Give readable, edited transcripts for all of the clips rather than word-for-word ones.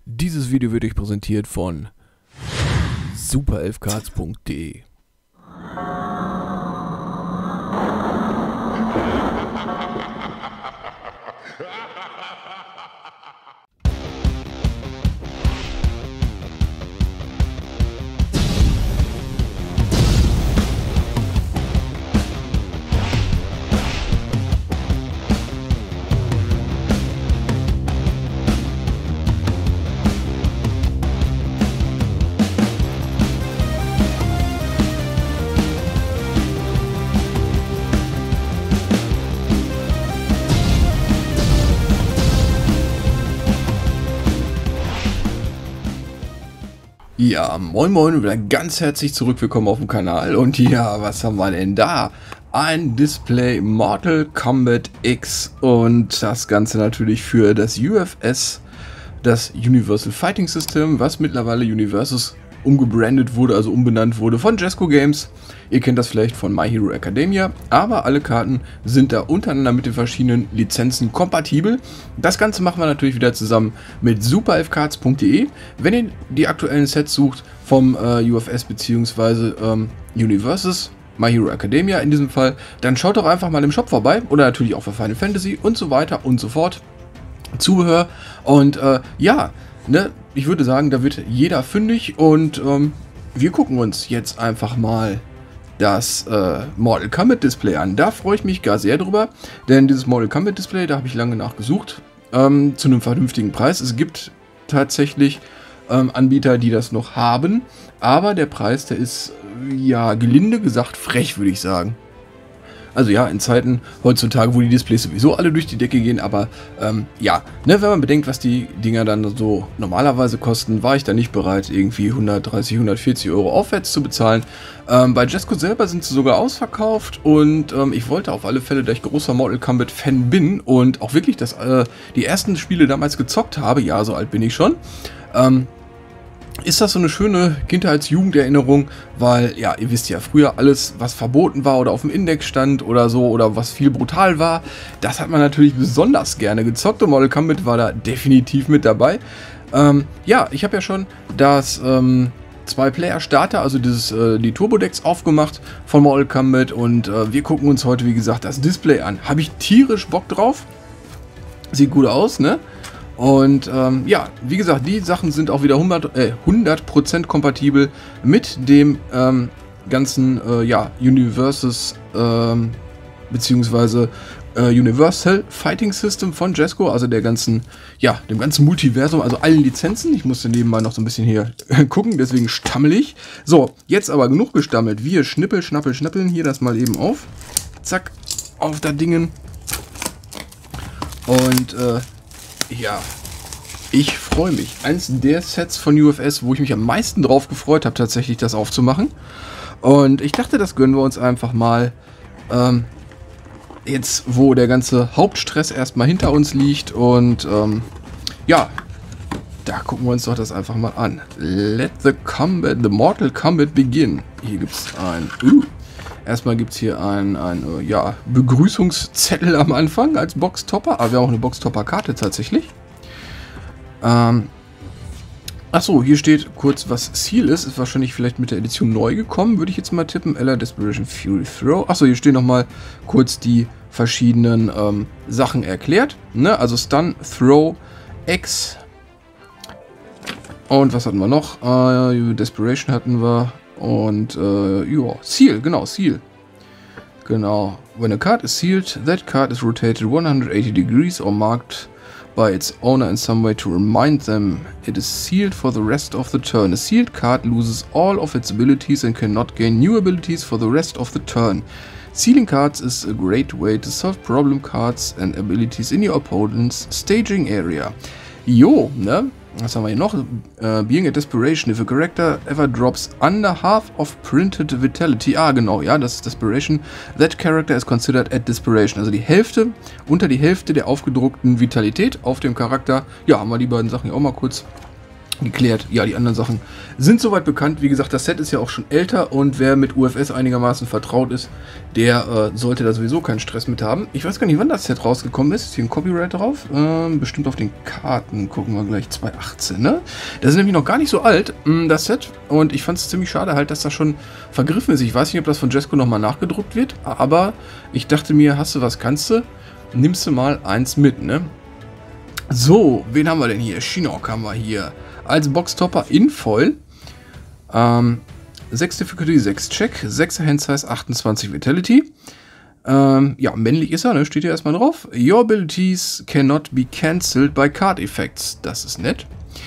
Dieses Video wird euch präsentiert von super11cards.de. Ja, moin moin und wieder ganz herzlich zurück, willkommen auf dem Kanal. Und ja, was haben wir denn da? Ein Display Mortal Kombat X und das Ganze natürlich für das UFS, das Universal Fighting System, was mittlerweile Universus umgebrandet wurde, also umbenannt wurde von Jesco Games. Ihr kennt das vielleicht von My Hero Academia, aber alle Karten sind da untereinander mit den verschiedenen Lizenzen kompatibel. Das Ganze machen wir natürlich wieder zusammen mit super11cards.de. Wenn ihr die aktuellen Sets sucht vom UFS bzw. Universus, My Hero Academia in diesem Fall, dann schaut doch einfach mal im Shop vorbei oder natürlich auch für Final Fantasy und so weiter und so fort. Zubehör und ja, ne, ich würde sagen, da wird jeder fündig und wir gucken uns jetzt einfach mal das Mortal Kombat Display an. Da freue ich mich gar sehr drüber, denn dieses Mortal Kombat Display, da habe ich lange nachgesucht, zu einem vernünftigen Preis. Es gibt tatsächlich Anbieter, die das noch haben, aber der Preis, der ist, ja, gelinde gesagt frech, würde ich sagen. Also ja, in Zeiten heutzutage, wo die Displays sowieso alle durch die Decke gehen, aber ja, ne, wenn man bedenkt, was die Dinger dann so normalerweise kosten, war ich da nicht bereit, irgendwie 130, 140 Euro aufwärts zu bezahlen. Bei Jesco selber sind sie sogar ausverkauft und ich wollte auf alle Fälle, da ich großer Mortal Kombat Fan bin und auch wirklich die ersten Spiele damals gezockt habe, ja, so alt bin ich schon, ist das so eine schöne Kindheits-Jugenderinnerung, weil, ja, ihr wisst ja, früher alles, was verboten war oder auf dem Index stand oder so, oder was viel brutal war, das hat man natürlich besonders gerne gezockt und Mortal Kombat war da definitiv mit dabei. Ja, ich habe ja schon das 2-Player-Starter, also die Turbo-Decks aufgemacht von Mortal Kombat und wir gucken uns heute, wie gesagt, das Display an. Habe ich tierisch Bock drauf. Sieht gut aus, ne? Und ja, wie gesagt, die Sachen sind auch wieder 100% kompatibel mit dem ganzen ja, Universus beziehungsweise Universal Fighting System von Jesco, also dem ganzen Multiversum, also allen Lizenzen. Ich musste nebenbei noch so ein bisschen hier gucken, deswegen stammel ich. So, jetzt aber genug gestammelt. Wir schnappeln hier das mal eben auf. Zack, auf das Dingen. Und ja, ich freue mich. Eins der Sets von UFS, wo ich mich am meisten drauf gefreut habe, tatsächlich das aufzumachen. Und ich dachte, das gönnen wir uns einfach mal. Jetzt, wo der ganze Hauptstress erstmal hinter uns liegt. Und ja, da gucken wir uns doch das einfach mal an. Let the Mortal Kombat begin. Hier gibt es erstmal gibt es hier ein ja, Begrüßungszettel am Anfang als Boxtopper. Aber wir haben auch eine Boxtopper-Karte tatsächlich. Achso, hier steht kurz, was Seal ist. Ist wahrscheinlich vielleicht mit der Edition neu gekommen, würde ich jetzt mal tippen. Ella, Desperation, Fury, Throw. Achso, hier stehen nochmal kurz die verschiedenen Sachen erklärt. Ne? Also Stun, Throw, X. Und was hatten wir noch? Desperation hatten wir. Und, ja, Seal, genau, Seal. Genau. When a card is sealed, that card is rotated 180 degrees or marked by its owner in some way to remind them it is sealed for the rest of the turn. A sealed card loses all of its abilities and cannot gain new abilities for the rest of the turn. Sealing cards is a great way to solve problem cards and abilities in your opponent's staging area. Jo, ne? Was haben wir hier noch? Being a Desperation. If a character ever drops under half of printed Vitality. Ah, genau, ja, das ist Desperation. That character is considered at Desperation. Also unter die Hälfte der aufgedruckten Vitalität auf dem Charakter. Ja, haben wir die beiden Sachen hier auch mal kurz geklärt. Ja, die anderen Sachen sind soweit bekannt. Wie gesagt, das Set ist ja auch schon älter und wer mit UFS einigermaßen vertraut ist, der sollte da sowieso keinen Stress mit haben. Ich weiß gar nicht, wann das Set rausgekommen ist. Ist hier ein Copyright drauf? Bestimmt auf den Karten. Gucken wir gleich. 2018, ne? Das ist nämlich noch gar nicht so alt, das Set. Und ich fand es ziemlich schade halt, dass das schon vergriffen ist. Ich weiß nicht, ob das von Jesco nochmal nachgedruckt wird, aber ich dachte mir, hast du was, kannst du? Nimmst du mal eins mit, ne? So, wen haben wir denn hier? Shinnok haben wir hier. Als Boxtopper in Foil. 6 Difficulty, 6 Check, 6 Hand Size, 28 Vitality. Ja, männlich ist er, ne? Steht hier erstmal drauf. Your abilities cannot be cancelled by card effects. Das ist nett.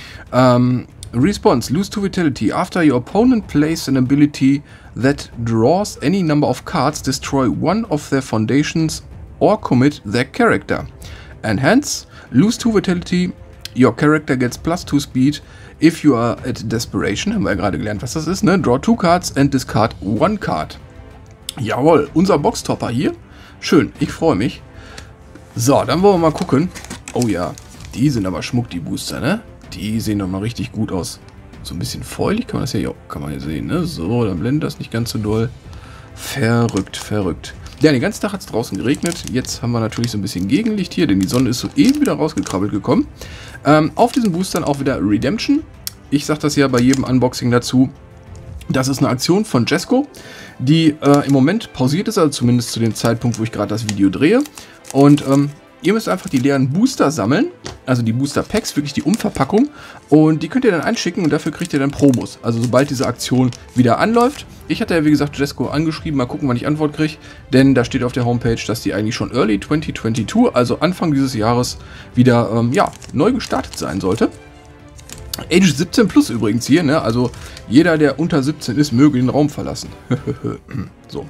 Response, lose 2 Vitality. After your opponent plays an ability that draws any number of cards, destroy one of their foundations or commit their character. Enhance, lose 2 Vitality. Your character gets +2 Speed if you are at Desperation. Haben wir ja gerade gelernt, was das ist, ne? Draw 2 cards and discard 1 card. Jawohl, unser Boxtopper hier. Schön, ich freue mich. So, dann wollen wir mal gucken. Oh ja, die sind aber Schmuck, die Booster, ne? Die sehen doch mal richtig gut aus. So ein bisschen feulig kann man das hier, kann man hier sehen, ne? So, dann blendet das nicht ganz so doll. Verrückt, verrückt. Ja, den ganzen Tag hat es draußen geregnet. Jetzt haben wir natürlich so ein bisschen Gegenlicht hier, denn die Sonne ist soeben wieder rausgekrabbelt gekommen. Auf diesen Boostern auch wieder Redemption. Ich sage das ja bei jedem Unboxing dazu. Das ist eine Aktion von Jesco, die im Moment pausiert ist, also zumindest zu dem Zeitpunkt, wo ich gerade das Video drehe. Und ihr müsst einfach die leeren Booster sammeln, also die Booster Packs, wirklich die Umverpackung. Und die könnt ihr dann einschicken und dafür kriegt ihr dann Promos. Also sobald diese Aktion wieder anläuft. Ich hatte ja wie gesagt Jesco angeschrieben, mal gucken, wann ich Antwort kriege. Denn da steht auf der Homepage, dass die eigentlich schon Early 2022, also Anfang dieses Jahres, wieder ja, neu gestartet sein sollte. Age 17 plus übrigens hier, ne? Also jeder, der unter 17 ist, möge den Raum verlassen. So.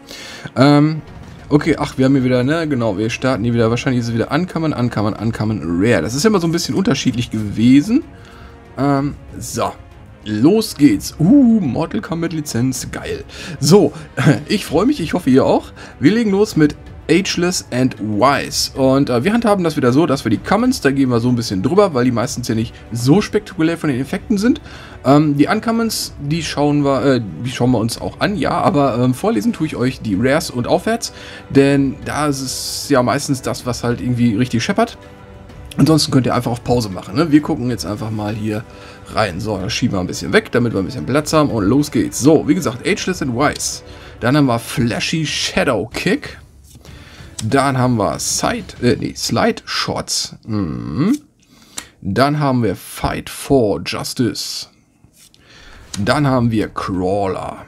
Okay, ach, wir haben hier wieder, ne, genau, wir starten hier wieder, wahrscheinlich ist es wieder Uncommon, Uncommon, Uncommon, Rare. Das ist ja immer so ein bisschen unterschiedlich gewesen. So, los geht's. Mortal Kombat Lizenz, geil. So, ich freue mich, ich hoffe ihr auch. Wir legen los mit Ageless and Wise. Und wir handhaben das wieder so, dass wir die Commons, da gehen wir so ein bisschen drüber, weil die meistens ja nicht so spektakulär von den Effekten sind. Die Uncommons, die schauen wir uns auch an, ja, aber vorlesen tue ich euch die Rares und aufwärts, denn da ist es ja meistens das, was halt irgendwie richtig scheppert. Ansonsten könnt ihr einfach auf Pause machen, ne? Wir gucken jetzt einfach mal hier rein. So, das schieben wir ein bisschen weg, damit wir ein bisschen Platz haben und los geht's. So, wie gesagt, Ageless and Wise. Dann haben wir Flashy Shadow Kick. Dann haben wir Slide Shots. Dann haben wir Fight for Justice. Dann haben wir Crawler.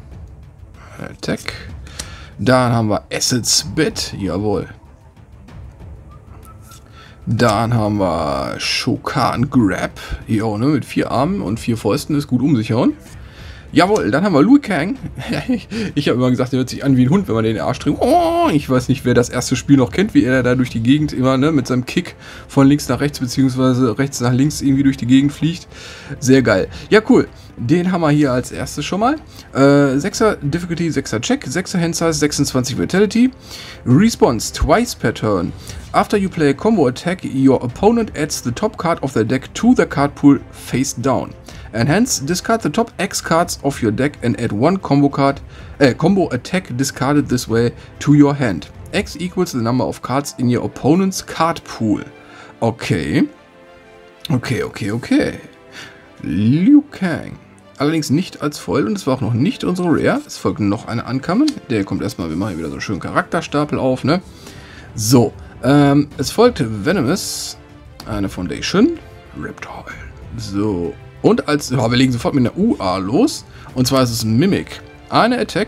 Attack. Dann haben wir Acid Spit. Jawohl. Dann haben wir Shokan Grab. Jo, ne, mit 4 Armen und 4 Fäusten ist gut um sich hauen. Jawohl, dann haben wir Liu Kang. Ich habe immer gesagt, der hört sich an wie ein Hund, wenn man den Arsch trinkt. Oh, ich weiß nicht, wer das erste Spiel noch kennt, wie er da durch die Gegend immer, ne, mit seinem Kick von links nach rechts, beziehungsweise rechts nach links irgendwie durch die Gegend fliegt. Sehr geil. Ja, cool. Den haben wir hier als erstes schon mal. 6er Difficulty, 6er Check, 6er Hand Size, 26 Vitality. Response, twice per turn. After you play a combo attack, your opponent adds the top card of their deck to the card pool face down. Enhance, discard the top X cards of your deck and add one combo attack discarded this way to your hand. X equals the number of cards in your opponent's card pool. Okay. Okay. Liu Kang. Allerdings nicht als Foil und es war auch noch nicht unsere Rare. Es folgt noch eine Uncommon. Der kommt erstmal, wir machen hier wieder so einen schönen Charakterstapel auf, ne? So, es folgt Venomous, eine Foundation, Reptile. So, und als, wir legen sofort mit einer UA los. Und zwar ist es ein Mimic. Eine Attack,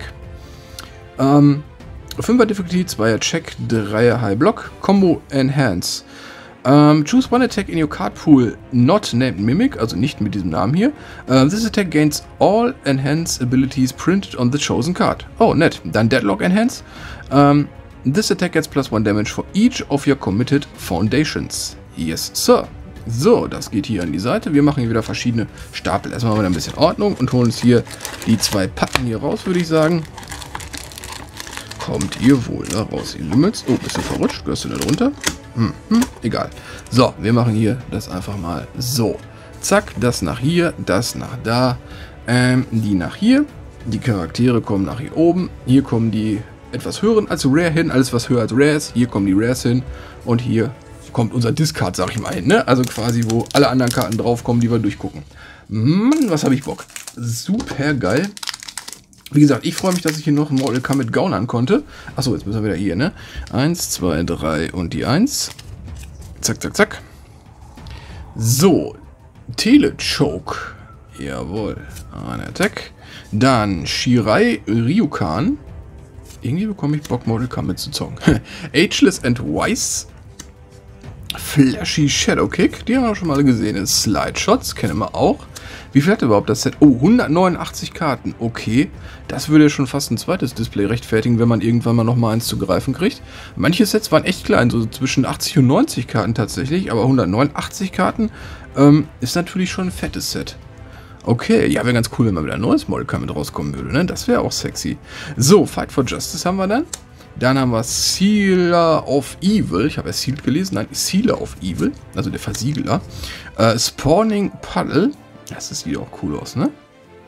5er Difficulty, 2er Check, 3er High Block, Combo Enhance. Choose one attack in your card pool not named Mimic, also nicht mit diesem Namen hier. This attack gains all Enhance abilities printed on the chosen card. Oh, nett. Dann Deadlock Enhance. This attack gets +1 damage for each of your committed foundations. Yes, sir. So, das geht hier an die Seite. Wir machen hier wieder verschiedene Stapel. Erstmal wieder ein bisschen Ordnung und holen uns hier die 2 Pappen hier raus, würde ich sagen. Kommt ihr wohl da raus, ihr Lümmels? Oh, bist du verrutscht? Gehörst du da drunter? Egal. So, wir machen hier das einfach mal so. Zack, das nach hier, das nach da, die nach hier. Die Charaktere kommen nach hier oben. Hier kommen die etwas höheren als Rare hin. Alles, was höher als Rare ist. Hier kommen die Rares hin. Und hier kommt unser Discard, sag ich mal, hin. Ne? Also quasi, wo alle anderen Karten draufkommen, die wir durchgucken. Mann, was habe ich Bock. Super geil. Wie gesagt, ich freue mich, dass ich hier noch ein Mortal Kombat gaunern konnte. Achso, jetzt müssen wir wieder hier, ne? 1, 2, 3 und die 1. Zack, zack, zack. So. Telechoke. Jawohl. Ein Attack. Dann Shirai Ryukan. Irgendwie bekomme ich Bock, Mortal Kombat zu zocken. Ageless and Wise. Flashy Shadow Kick. Die haben wir schon mal gesehen. Slide Shots. Kennen wir auch. Wie viel hat überhaupt das Set? Oh, 189 Karten. Okay. Das würde ja schon fast ein zweites Display rechtfertigen, wenn man irgendwann mal nochmal eins zu greifen kriegt. Manche Sets waren echt klein. So zwischen 80 und 90 Karten tatsächlich. Aber 189 Karten ist natürlich schon ein fettes Set. Okay, ja, wäre ganz cool, wenn mal wieder ein neues Mortal Kombat rauskommen würde, ne? Das wäre auch sexy. So, Fight for Justice haben wir dann. Dann haben wir Sealer of Evil. Ich habe erst Sealed gelesen. Nein, Sealer of Evil. Also der Versiegler. Spawning Puddle. Das sieht auch cool aus, ne?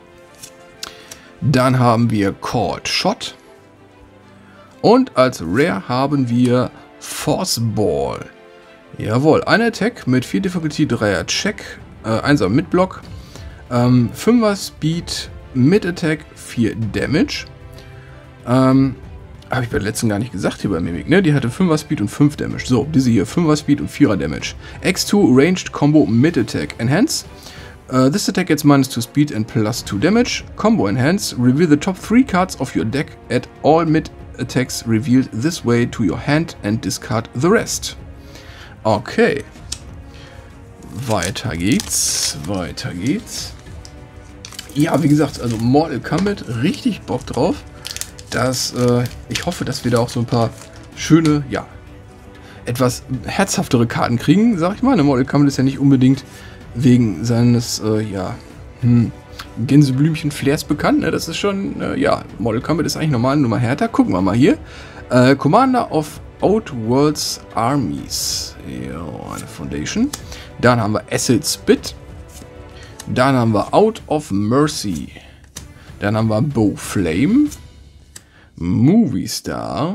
Dann haben wir Called Shot. Und als Rare haben wir Force Ball. Jawohl, ein Attack mit 4 Difficulty, 3er Check, 1er mit Block. 5er Speed, mit Attack, 4 Damage. Habe ich bei der letzten gar nicht gesagt hier bei Mimic, ne? Die hatte 5er Speed und 5 Damage. So, diese hier, 5er Speed und 4er Damage. X2 Ranged Combo mit Attack. Enhance. This attack gets -2 Speed and +2 Damage. Combo Enhance. Reveal the top 3 cards of your deck at all mid attacks revealed this way to your hand and discard the rest. Okay. Weiter geht's. Weiter geht's. Ja, wie gesagt, also Mortal Kombat, richtig Bock drauf. Ich hoffe, dass wir da auch so ein paar schöne, ja, etwas herzhaftere Karten kriegen, sag ich mal. Mortal Kombat ist ja nicht unbedingt wegen seines, Gänseblümchen-Flairs bekannt. Ne? Das ist schon, ja, Mortal Kombat ist eigentlich normal, nur mal härter. Gucken wir mal hier. Commander of Outworld's Armies. Ja, eine Foundation. Dann haben wir Acid Spit. Dann haben wir Out of Mercy. Dann haben wir Bow Flame. Movie Star.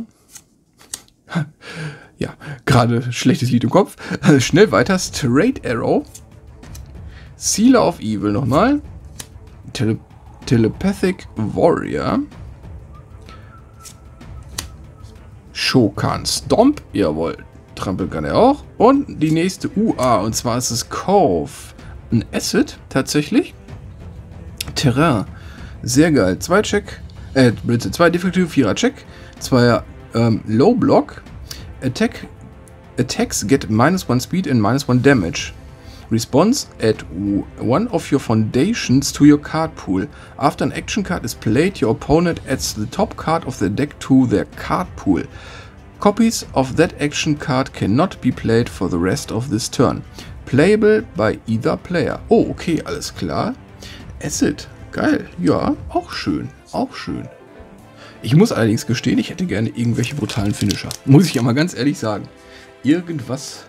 Ja, gerade schlechtes Lied im Kopf. Schnell weiter. Straight Arrow. Sealer of Evil nochmal. Telepathic Warrior. Shokan Stomp. Jawohl. Trampeln kann er auch. Und die nächste UA. Und zwar ist es Cove. Ein Acid tatsächlich. Terrain. Sehr geil. 2 Check. Blitze. 2 Difficulty, 4er Check. 2er Low Block. Attacks get -1 Speed and -1 Damage. Response, add one of your foundations to your card pool. After an action card is played, your opponent adds the top card of their deck to their card pool. Copies of that action card cannot be played for the rest of this turn. Playable by either player. Oh, okay, alles klar. Acid, geil. Ja, auch schön. Auch schön. Ich muss allerdings gestehen, ich hätte gerne irgendwelche brutalen Finisher. Muss ich ja mal ganz ehrlich sagen. Irgendwas,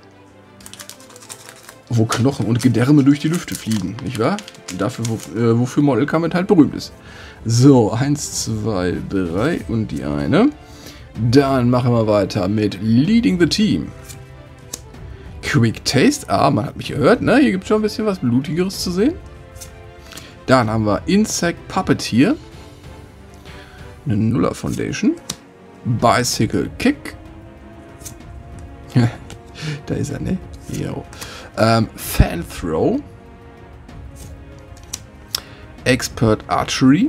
wo Knochen und Gedärme durch die Lüfte fliegen, nicht wahr? Dafür, wofür Mortal Kombat halt berühmt ist. So, 1, 2, 3 und die eine. Dann machen wir weiter mit Leading the Team. Quick Taste. Ah, man hat mich gehört, ne? Hier gibt es schon ein bisschen was Blutigeres zu sehen. Dann haben wir Insect Puppeteer. Eine Nuller Foundation. Bicycle Kick. Da ist er, ne? Jo. Fan Throw. Expert Archery.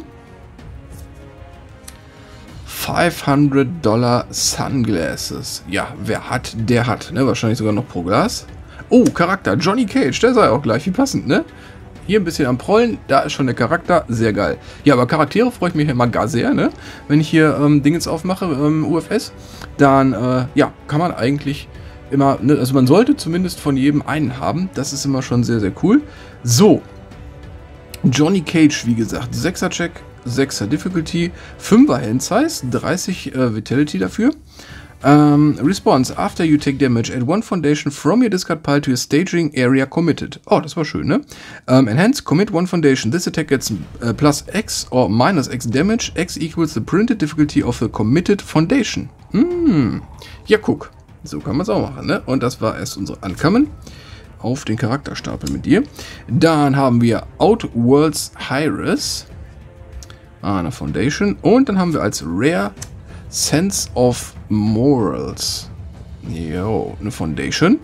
$500 Sunglasses. Ja, wer hat, der hat. Ne? Wahrscheinlich sogar noch pro Glas. Oh, Charakter. Johnny Cage. Der sei auch gleich. Wie passend, ne? Hier ein bisschen am Prollen. Da ist schon der Charakter. Sehr geil. Ja, aber Charaktere freue ich mich immer gar sehr, ne? Wenn ich hier Dingens aufmache, UFS, dann, ja, kann man eigentlich immer, ne? Also man sollte zumindest von jedem einen haben. Das ist immer schon sehr, sehr cool. So. Johnny Cage, wie gesagt. 6er Check. 6er Difficulty, 5er Hand Size, 30 Vitality dafür. Response. After you take damage, add one foundation from your discard pile to your staging area committed. Oh, das war schön, ne? Enhance, commit one foundation. This attack gets plus X or minus X damage. X equals the printed difficulty of the committed foundation. Ja, guck. So kann man es auch machen, ne? Und das war erst unsere Ankommen auf den Charakterstapel mit dir. Dann haben wir Outworlds Hi-Res. Eine Foundation. Und dann haben wir als Rare Sense of Morals. Jo, eine Foundation.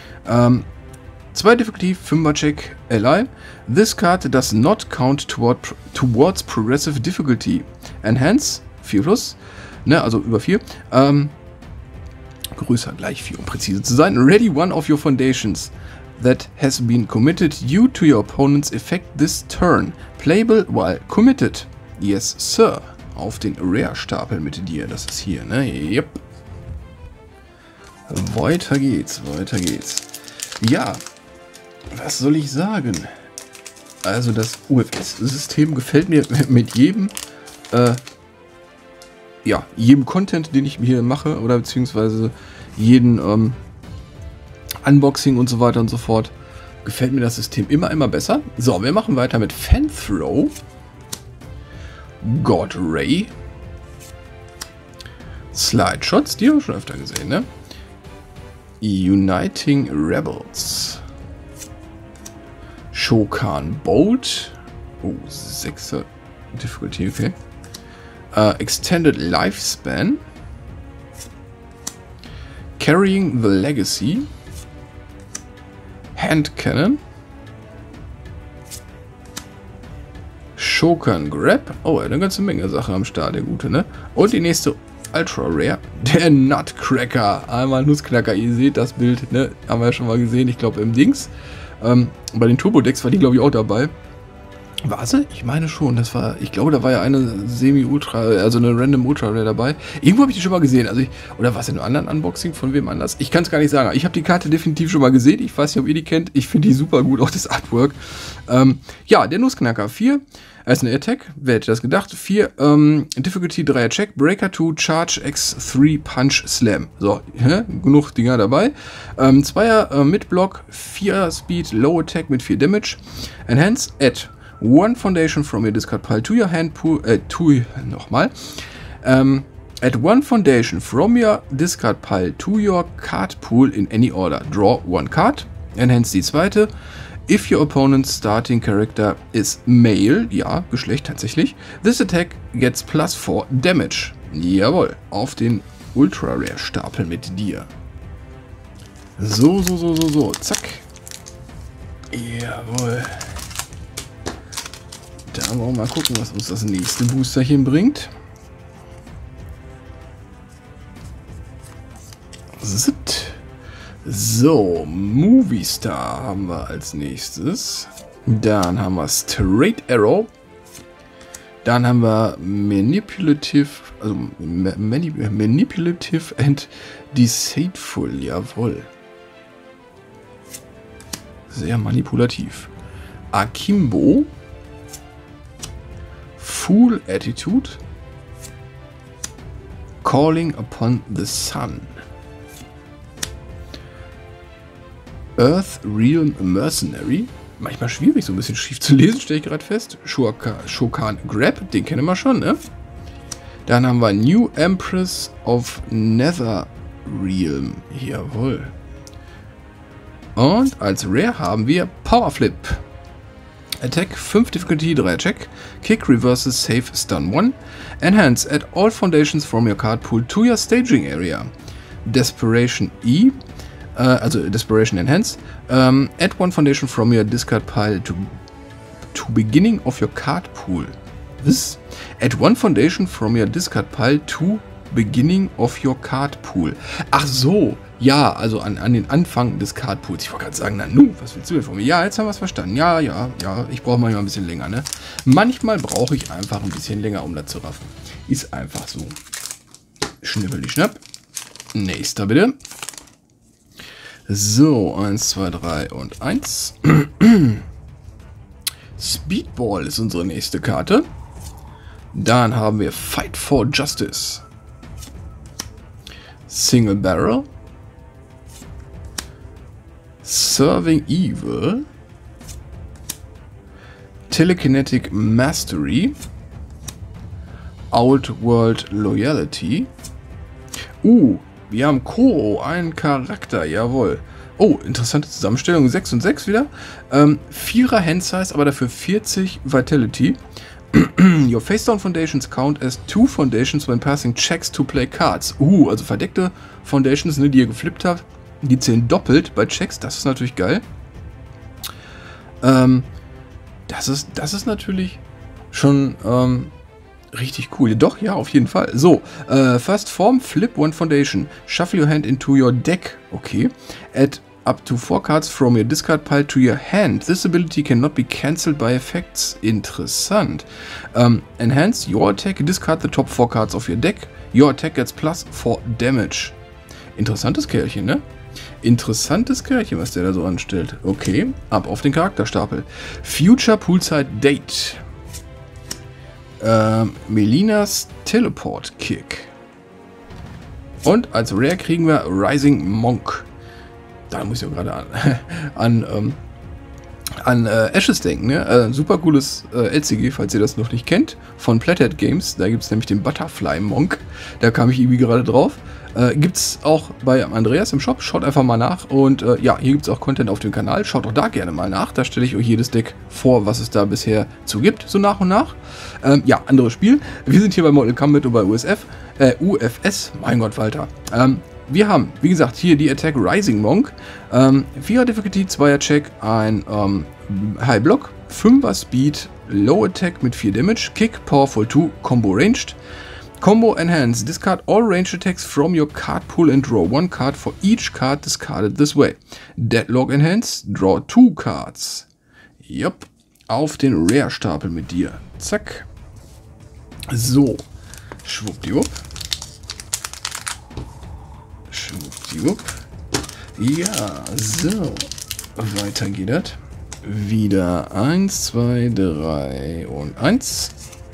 2 Difficulty, 5er Check, Ally. This card does not count towards progressive difficulty. Enhance, 4 plus. Ne, also über 4. Größer gleich 4, um präzise zu sein. Ready one of your foundations that has been committed due to your opponent's effect this turn. Playable while committed. Yes, sir. Auf den Rare-Stapel mit dir. Das ist hier, ne? Yep. Weiter geht's, weiter geht's. Ja, was soll ich sagen? Also das UFS-System gefällt mir mit jedem, jedem Content, den ich hier mache, oder beziehungsweise jeden Unboxing und so weiter und so fort, gefällt mir das System immer besser. So, wir machen weiter mit Fanthrow. God Ray. Slide Shots, die haben wir schon öfter gesehen, ne? Uniting Rebels. Shokan Bolt. Oh, 6er Difficulty, okay. Extended Lifespan. Carrying the Legacy. Hand Cannon. Shokan Grab. Oh, er hat eine ganze Menge Sachen am Start, der Gute, ne? Und die nächste Ultra Rare. Der Nutcracker. Einmal Nussknacker. Ihr seht das Bild, ne? Haben wir ja schon mal gesehen. Ich glaube im Dings. Bei den Turbo-Decks war die, glaube ich, auch dabei. War sie? Ich meine schon. Das war, ich glaube, da war ja eine Semi-Ultra, also eine Random Ultra Rare dabei. Irgendwo habe ich die schon mal gesehen. Also oder war es in einem anderen Unboxing von wem anders? Ich kann es gar nicht sagen. Ich habe die Karte definitiv schon mal gesehen. Ich weiß nicht, ob ihr die kennt. Ich finde die super gut, auch das Artwork. Ja, der Nussknacker 4. Als eine Attack, wer hätte das gedacht? 4, Difficulty 3er Check, Breaker 2, Charge X3, Punch, Slam. So, genug Dinger dabei. 2er Mid-Block, 4er Speed, Low Attack mit 4 Damage. Enhance, add one foundation from your discard pile to your hand pool, add one foundation from your discard pile to your card pool in any order. Draw one card. Enhance die zweite. If your opponent's starting character is male, ja, Geschlecht tatsächlich, this attack gets plus 4 damage. Jawohl, auf den Ultra Rare Stapel mit dir. So, zack. Jawohl. Da wollen wir mal gucken, was uns das nächste Boosterchen bringt. Zit. So, Movie Star haben wir als nächstes. Dann haben wir Straight Arrow. Dann haben wir Manipulative, also Manipulative and Deceitful, jawohl. Sehr manipulativ. Akimbo. Fool Attitude. Calling upon the Sun. Earth Realm Mercenary. Manchmal schwierig, so ein bisschen schief zu lesen, stelle ich gerade fest. Shokan Grab, den kennen wir schon, ne? Dann haben wir New Empress of Nether Realm. Jawohl. Und als Rare haben wir Power Flip. Attack 5 Difficulty 3 Check. Kick reverses Save Stun 1. Enhance add all foundations from your card pool to your staging area. Desperation E. Also Desperation Enhance. Add one foundation from your discard pile to beginning of your card pool. This. Add one foundation from your discard pile to beginning of your card pool. Ach so, ja, also an den Anfang des Card Pools. Ich wollte gerade sagen, na nu, was willst du denn von mir? Ja, jetzt haben wir es verstanden. Ja, ich brauche manchmal ein bisschen länger, ne? Manchmal brauche ich einfach ein bisschen länger, um das zu raffen. Ist einfach so. Schnippeli schnapp. Nächster bitte. So, 1, 2, 3 und 1. Speedball ist unsere nächste Karte. Dann haben wir Fight for Justice. Single Barrel, Serving Evil, Telekinetic Mastery, Old World Loyalty. Wir haben Koro, einen Charakter, jawohl. Oh, interessante Zusammenstellung, 6 und 6 wieder. 4er Hand Size, aber dafür 40 Vitality. Your face-down foundations count as 2 foundations when passing checks to play cards. Also verdeckte Foundations, ne, die ihr geflippt habt, die zählen doppelt bei Checks. Das ist natürlich geil. Das ist natürlich schon richtig cool. Doch, ja, auf jeden Fall. So, first form, flip one foundation. Shuffle your hand into your deck. Okay. Add up to 4 cards from your discard pile to your hand. This ability cannot be cancelled by effects. Interessant. Enhance your attack. Discard the top 4 cards of your deck. Your attack gets +4 damage. Interessantes Kerlchen, ne? Interessantes Kerlchen, was der da so anstellt. Okay, ab auf den Charakterstapel. Future Poolside Date. Melinas Teleport Kick. Und als Rare kriegen wir Rising Monk. Da muss ich ja gerade an Ashes denken. Ne? Super cooles LCG, falls ihr das noch nicht kennt, von Flathead Games. Da gibt es nämlich den Butterfly Monk. Da kam ich irgendwie gerade drauf. Gibt es auch bei Andreas im Shop. Schaut einfach mal nach. Und ja, hier gibt es auch Content auf dem Kanal. Schaut auch da gerne mal nach. Da stelle ich euch jedes Deck vor, was es da bisher zu gibt, so nach und nach. Ja, anderes Spiel. Wir sind hier bei Mortal Kombat und bei UFS. Mein Gott, Walter. Wir haben, wie gesagt, hier die Attack Rising Monk. 4er Difficulty, 2er Check, ein High Block, 5er Speed, Low Attack mit 4 Damage, Kick, Powerful 2, Combo Ranged. Combo Enhance, discard all ranged attacks from your card pool and draw 1 card for each card discarded this way. Deadlock Enhance, draw 2 cards. Jupp, auf den Rare-Stapel mit dir. Zack. So, schwuppdiwupp. Schwuppdiwupp. Ja, so. Weiter geht das. Wieder 1, 2, 3 und 1.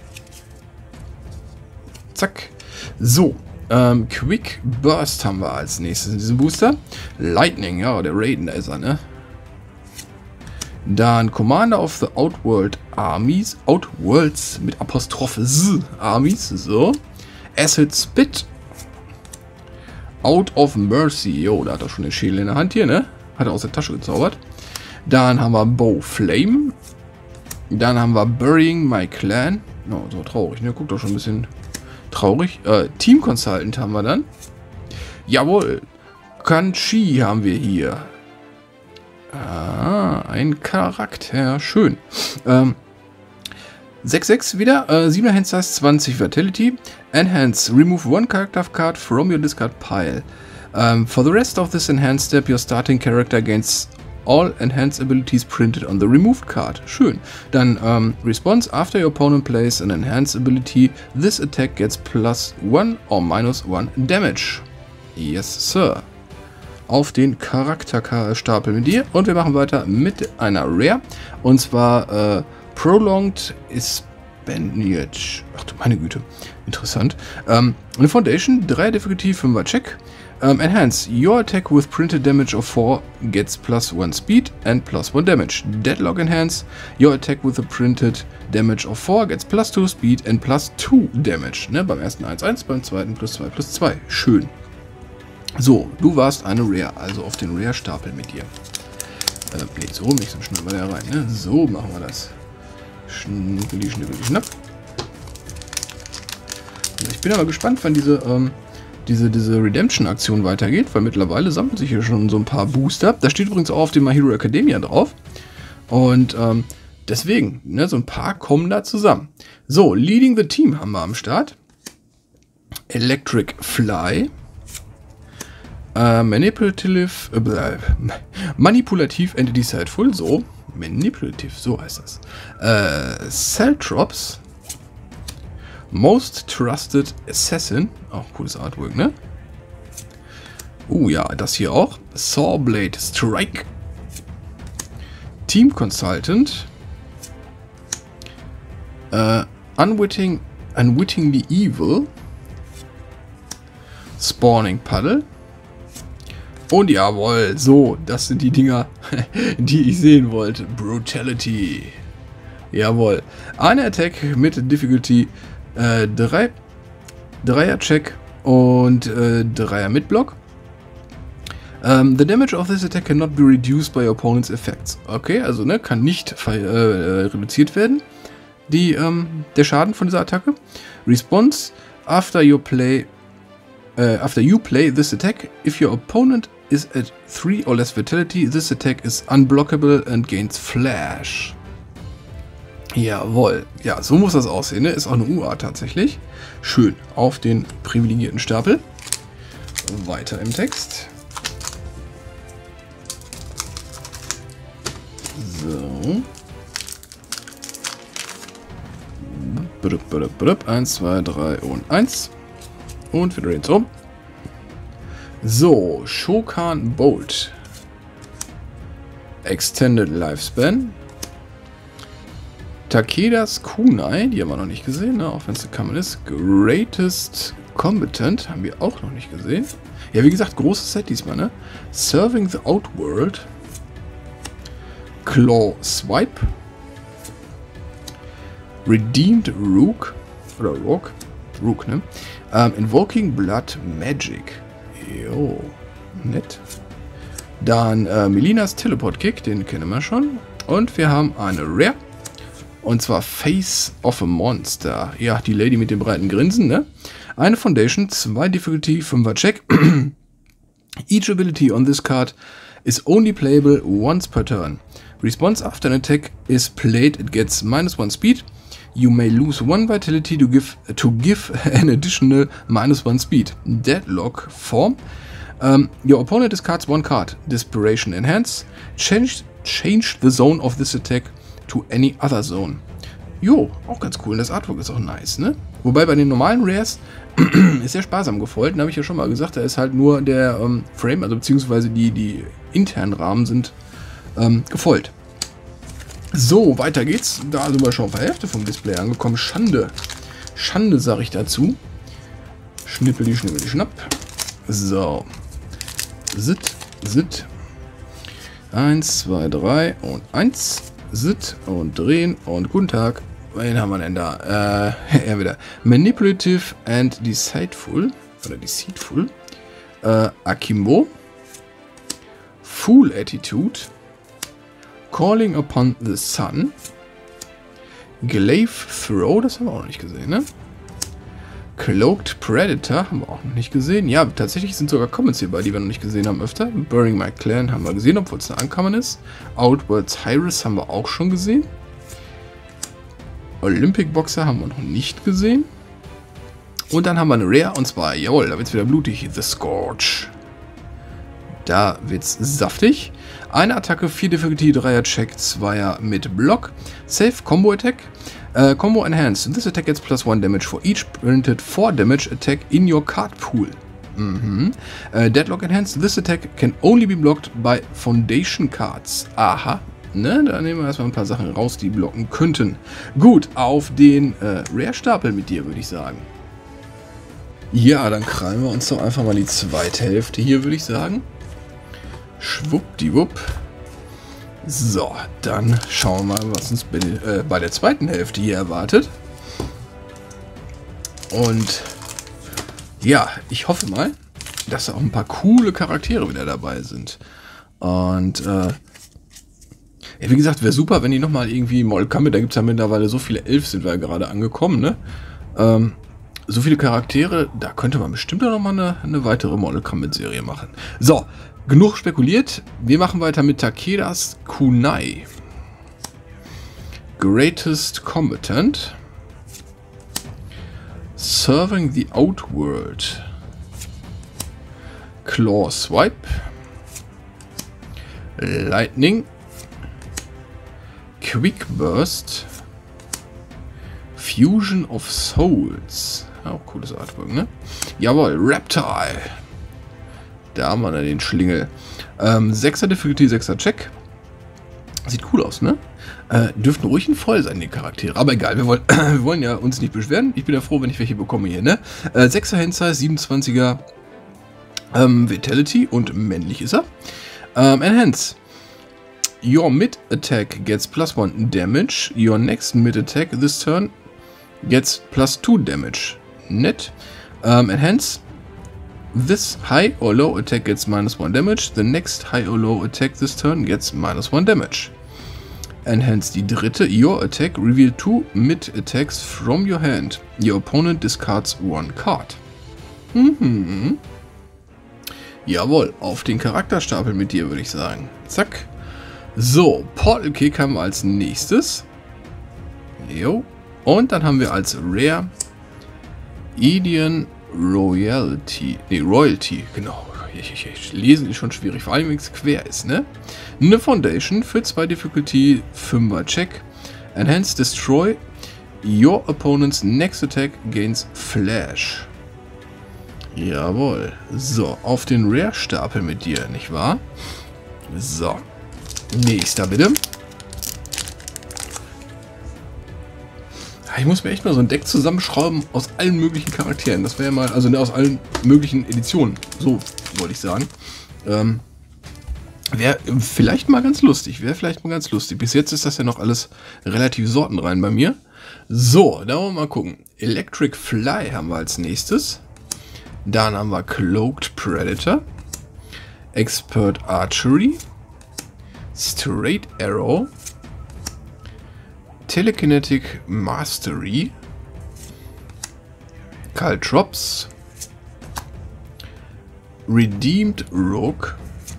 Zack. So. Quick Burst haben wir als nächstes in diesem Booster. Lightning, ja, der Raiden, da ist er, ne? Dann Commander of the Outworld Armies. Outworlds mit Apostrophe S. Armies, so. Acid Spit. Out of Mercy. Jo, da hat er schon den Schädel in der Hand hier, ne? Hat er aus der Tasche gezaubert. Dann haben wir Bow Flame. Dann haben wir Burying My Clan. Oh, so traurig, ne? Guckt doch schon ein bisschen traurig. Team Consultant haben wir dann. Jawohl. Kanchi haben wir hier. Ein Charakter. Schön. 6-6 wieder. 7er Hand Size, 20 Vitality. Enhance. Remove one character card from your discard pile. For the rest of this enhanced step, your starting character gains all enhanced abilities printed on the removed card. Schön. Dann Response. After your opponent plays an enhanced ability, this attack gets +1 or -1 damage. Yes, sir. Auf den Charakterstapel mit dir. Und wir machen weiter mit einer Rare. Und zwar Prolonged Spaniard. Ach du meine Güte. Interessant. Eine Foundation, 3 Difficulty, 5er Check. Enhance. Your attack with printed damage of 4 gets +1 Speed and +1 Damage. Deadlock Enhance. Your attack with the printed damage of 4 gets +2 Speed and +2 Damage. Ne? Beim ersten 1-1, beim zweiten +2/+2. Schön. So, du warst eine Rare, also auf den Rare-Stapel mit dir. Nee, so nicht so schnell mal da rein, ne? So machen wir das. Schnippeli, schnippeli, schnapp. Ich bin aber gespannt, wann diese Redemption-Aktion weitergeht, weil mittlerweile sammeln sich hier schon so ein paar Booster. Da steht übrigens auch auf dem My Hero Academia drauf. Und deswegen, ne, so ein paar kommen da zusammen. So, Leading the Team haben wir am Start. Electric Fly. Manipulativ and Decideful, so. Manipulativ, so heißt das. Celltrops. Most Trusted Assassin. Auch cooles Artwork, ne? Ja, das hier auch. Sawblade Strike. Team Consultant. Unwittingly Evil. Spawning Puddle. Und jawohl, so, das sind die Dinger, die ich sehen wollte. Brutality. Jawohl. Eine Attack mit Difficulty 3. Dreier-Check und Dreier mit Block. The damage of this attack cannot be reduced by your opponent's effects. Okay, also ne, kann nicht reduziert werden. Der Schaden von dieser Attacke. Response after you play this attack. If your opponent is at 3 or less Vitality, this attack is unblockable and gains Flash. Jawohl. Ja, so muss das aussehen. Ne? Ist auch eine UA tatsächlich. Schön. Auf den privilegierten Stapel. Weiter im Text. So. 1, 2, 3 und 1. Und wir drehen es um. So, Shokan Bolt. Extended Lifespan. Takedas Kunai, die haben wir noch nicht gesehen, ne? Auch wenn es eine Kammer ist. Greatest Combatant haben wir auch noch nicht gesehen. Ja, wie gesagt, großes Set diesmal, ne? Serving the Outworld. Claw Swipe. Redeemed Rook. Oder Rook. Rook, ne? Invoking Blood Magic. Jo, nett. Dann Melinas Teleport Kick, den kennen wir schon. Und wir haben eine Rare. Und zwar Face of a Monster. Ja, die Lady mit dem breiten Grinsen, ne? Eine Foundation, 2 Difficulty, 5er Check. Each ability on this card is only playable once per turn. Response after an attack is played, it gets -1 speed. You may lose 1 vitality to give an additional -1 speed. Deadlock form. Your opponent discards 1 card. Desperation enhance. Change the zone of this attack to any other zone. Jo, auch ganz cool. Das Artwork ist auch nice, ne? Wobei bei den normalen Rares ist sehr sparsam gefolgt. Habe ich ja schon mal gesagt. Da ist halt nur der Frame, also beziehungsweise die internen Rahmen sind gefolgt. So, weiter geht's. Da sind wir schon auf der Hälfte vom Display angekommen. Schande. Schande, sage ich dazu. Schnippeli, schnippeli, schnapp. So. Sit. 1, 2, 3 und 1. Sit und drehen und guten Tag. Wen haben wir denn da? Ja, wieder. Manipulative and Deceitful. Oder Deceitful. Akimbo. Fool Attitude. Calling Upon the Sun. Glaive Throw, das haben wir auch noch nicht gesehen, ne? Cloaked Predator haben wir auch noch nicht gesehen. Ja, tatsächlich sind sogar Comments hierbei, die wir noch nicht gesehen haben öfter. Burning My Clan haben wir gesehen, obwohl es eine Uncommon ist. Outworld's Hyrus haben wir auch schon gesehen. Olympic Boxer haben wir noch nicht gesehen. Und dann haben wir eine Rare, und zwar, jawohl, da wird es wieder blutig. The Scourge. Da wird es saftig. Eine Attacke, 4 Difficulty, 3er Check, 2er mit Block. Safe Combo Attack. Combo Enhanced. This attack gets +1 damage for each printed 4 damage attack in your card pool. Deadlock Enhanced. This attack can only be blocked by Foundation Cards. Aha. Ne, da nehmen wir erstmal ein paar Sachen raus, die blocken könnten. Gut, auf den Rare-Stapel mit dir, würde ich sagen. Ja, dann krallen wir uns doch einfach mal die zweite Hälfte hier, würde ich sagen. Schwuppdiwupp. So, dann schauen wir mal, was uns bei der zweiten Hälfte hier erwartet. Und ja, ich hoffe mal, dass da auch ein paar coole Charaktere wieder dabei sind. Und ja, wie gesagt, wäre super, wenn die nochmal irgendwie Mortal Kombat, da gibt es ja mittlerweile so viele 11 sind wir ja gerade angekommen, ne? So viele Charaktere, da könnte man bestimmt auch nochmal eine weitere Mortal Kombat Serie machen. So, genug spekuliert. Wir machen weiter mit Takedas Kunai. Greatest Combatant. Serving the Outworld. Claw Swipe. Lightning. Quick Burst. Fusion of Souls. Auch cooles Artwork, ne? Jawohl, Reptile. Da haben wir dann den Schlingel. 6er Difficulty, 6er Check. Sieht cool aus, ne? Dürften ruhig voll sein, die Charaktere. Aber egal, wir wollen ja uns nicht beschweren. Ich bin ja froh, wenn ich welche bekomme hier, ne? 6er Handsize, 27er Vitality und männlich ist er. Enhance. Your mid attack gets +1 damage. Your next mid attack this turn gets +2 damage. Nett. Enhance. This high or low attack gets -1 damage. The next high or low attack this turn gets -1 damage. Enhance die dritte. Your attack reveal 2 mid attacks from your hand. Your opponent discards 1 card. Jawohl, auf den Charakterstapel mit dir, würde ich sagen. Zack. So, Portal Kick haben wir als nächstes. Jo. Und dann haben wir als Rare Edian Royalty. Ne, Royalty, genau. Lesen ist schon schwierig, vor allem wenn es quer ist, ne? Eine Foundation für 2 Difficulty, 5er Check. Enhance Destroy. Your opponent's next attack gains Flash. Jawohl. So, auf den Rare-Stapel mit dir, nicht wahr? So. Nächster bitte. Ich muss mir echt mal so ein Deck zusammenschrauben aus allen möglichen Charakteren. Das wäre ja mal, also ne, aus allen möglichen Editionen. So wollte ich sagen. Wäre vielleicht mal ganz lustig. Bis jetzt ist das ja noch alles relativ sortenrein bei mir. So, da wollen wir mal gucken. Electric Fly haben wir als nächstes. Dann haben wir Cloaked Predator. Expert Archery. Straight Arrow. Telekinetic Mastery. Caltrops. Redeemed Rogue.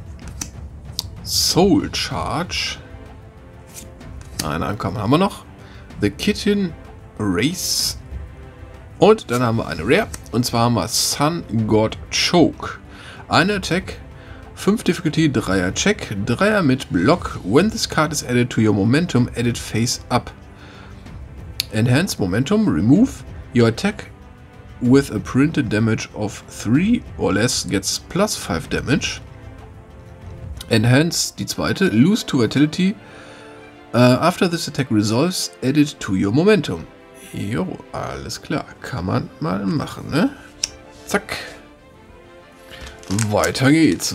Soul Charge. Einen Ankommen haben wir noch. The Kitten Race. Und dann haben wir eine Rare. Und zwar haben wir Sun God Choke. Eine Attack. 5 Difficulty, 3er Check. 3er mit Block. When this card is added to your momentum, add it face up. Enhance Momentum. Remove. Your attack with a printed damage of 3 or less gets +5 damage. Enhance die zweite. Lose 2 Vitality. After this attack resolves, add it to your Momentum. Jo, alles klar. Kann man mal machen, ne? Zack. Weiter geht's.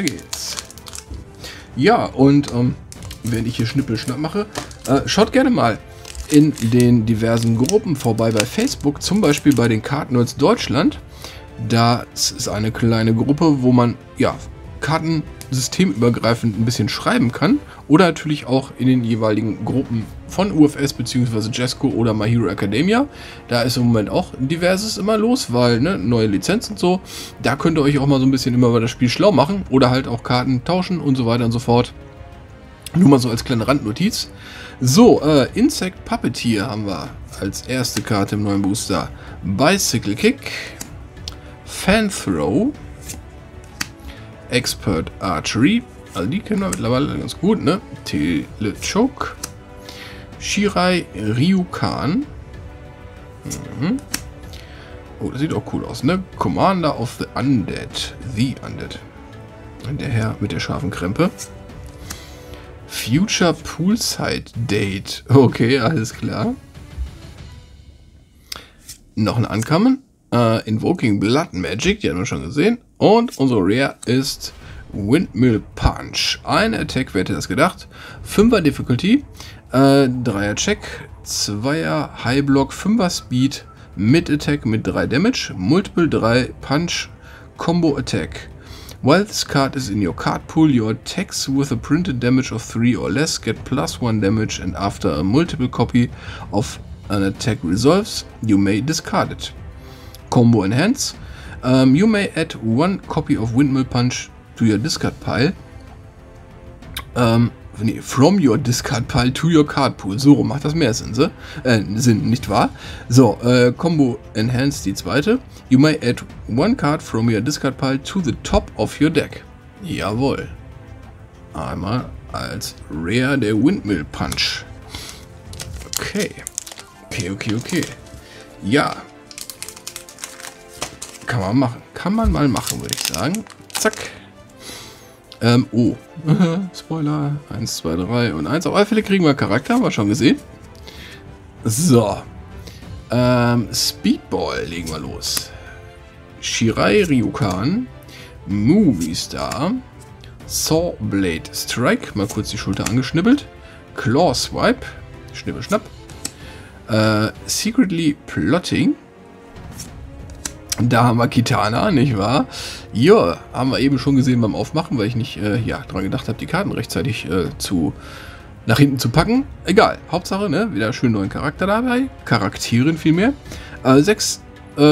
Ja, und während ich hier Schnippel-Schnapp mache, schaut gerne mal in den diversen Gruppen vorbei bei Facebook, zum Beispiel bei den Karten-Nerds Deutschland. Das ist eine kleine Gruppe, wo man ja Karten systemübergreifend ein bisschen schreiben kann oder natürlich auch in den jeweiligen Gruppen von UFS bzw. Jesco oder My Hero Academia. Da ist im Moment auch diverses immer los, weil ne, neue Lizenzen und so. Da könnt ihr euch auch mal so ein bisschen immer über das Spiel schlau machen oder halt auch Karten tauschen und so weiter und so fort. Nur mal so als kleine Randnotiz. So, Insect Puppeteer haben wir als erste Karte im neuen Booster. Bicycle Kick. Fan Throw. Expert Archery. Also die kennen wir mittlerweile ganz gut, ne? Telechoke. Shirai Ryukan. Oh, das sieht auch cool aus, ne? Commander of the Undead. The Undead. Der Herr mit der scharfen Krempe. Future Poolside Date. Okay, alles klar. Noch ein Ankommen. Invoking Blood Magic, die haben wir schon gesehen. Und unsere Rare ist Windmill Punch. Eine Attack, wer hätte das gedacht? 5er Difficulty, 3er Check, 2er High Block, 5er Speed, Mid Attack mit 3 Damage, Multiple 3 Punch, Combo Attack. While this card is in your card pool, your attacks with a printed damage of 3 or less get +1 damage, and after a multiple copy of an attack resolves, you may discard it. Combo Enhance. You may add 1 copy of Windmill Punch to your discard pile. From your discard pile to your card pool. So rum macht das mehr Sinn, nicht wahr? So, Combo Enhance die zweite. You may add 1 card from your discard pile to the top of your deck. Jawohl. Einmal als Rare der Windmill Punch. Okay. Ja. Kann man machen. Kann man mal machen, würde ich sagen. Zack. Oh. Spoiler. 1, 2, 3 und 1. Auf alle Fälle kriegen wir Charakter. Haben wir schon gesehen. So. Speedball legen wir los. Shirai Ryukan. Movie Star. Saw Blade Strike. Mal kurz die Schulter angeschnippelt. Claw Swipe. Schnippel, schnapp. Secretly Plotting. Da haben wir Kitana, nicht wahr? Ja, haben wir eben schon gesehen beim Aufmachen, weil ich nicht dran gedacht habe, die Karten rechtzeitig nach hinten zu packen. Egal, Hauptsache, ne? Wieder schön neuen Charakter dabei. Charakteren vielmehr. 6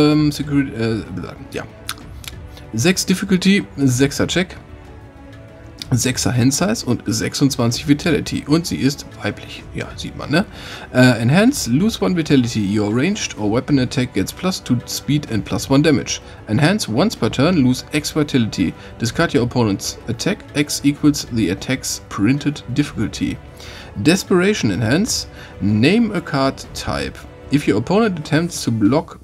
Difficulty, 6er Check, 6er Hand Size und 26 Vitality. Und sie ist weiblich. Ja, sieht man, ne? Enhance, lose 1 Vitality. Your ranged or weapon attack gets +2 speed and +1 damage. Enhance once per turn, lose X Vitality. Discard your opponent's attack. X equals the attack's printed difficulty. Desperation Enhance, name a card type. If your opponent attempts to block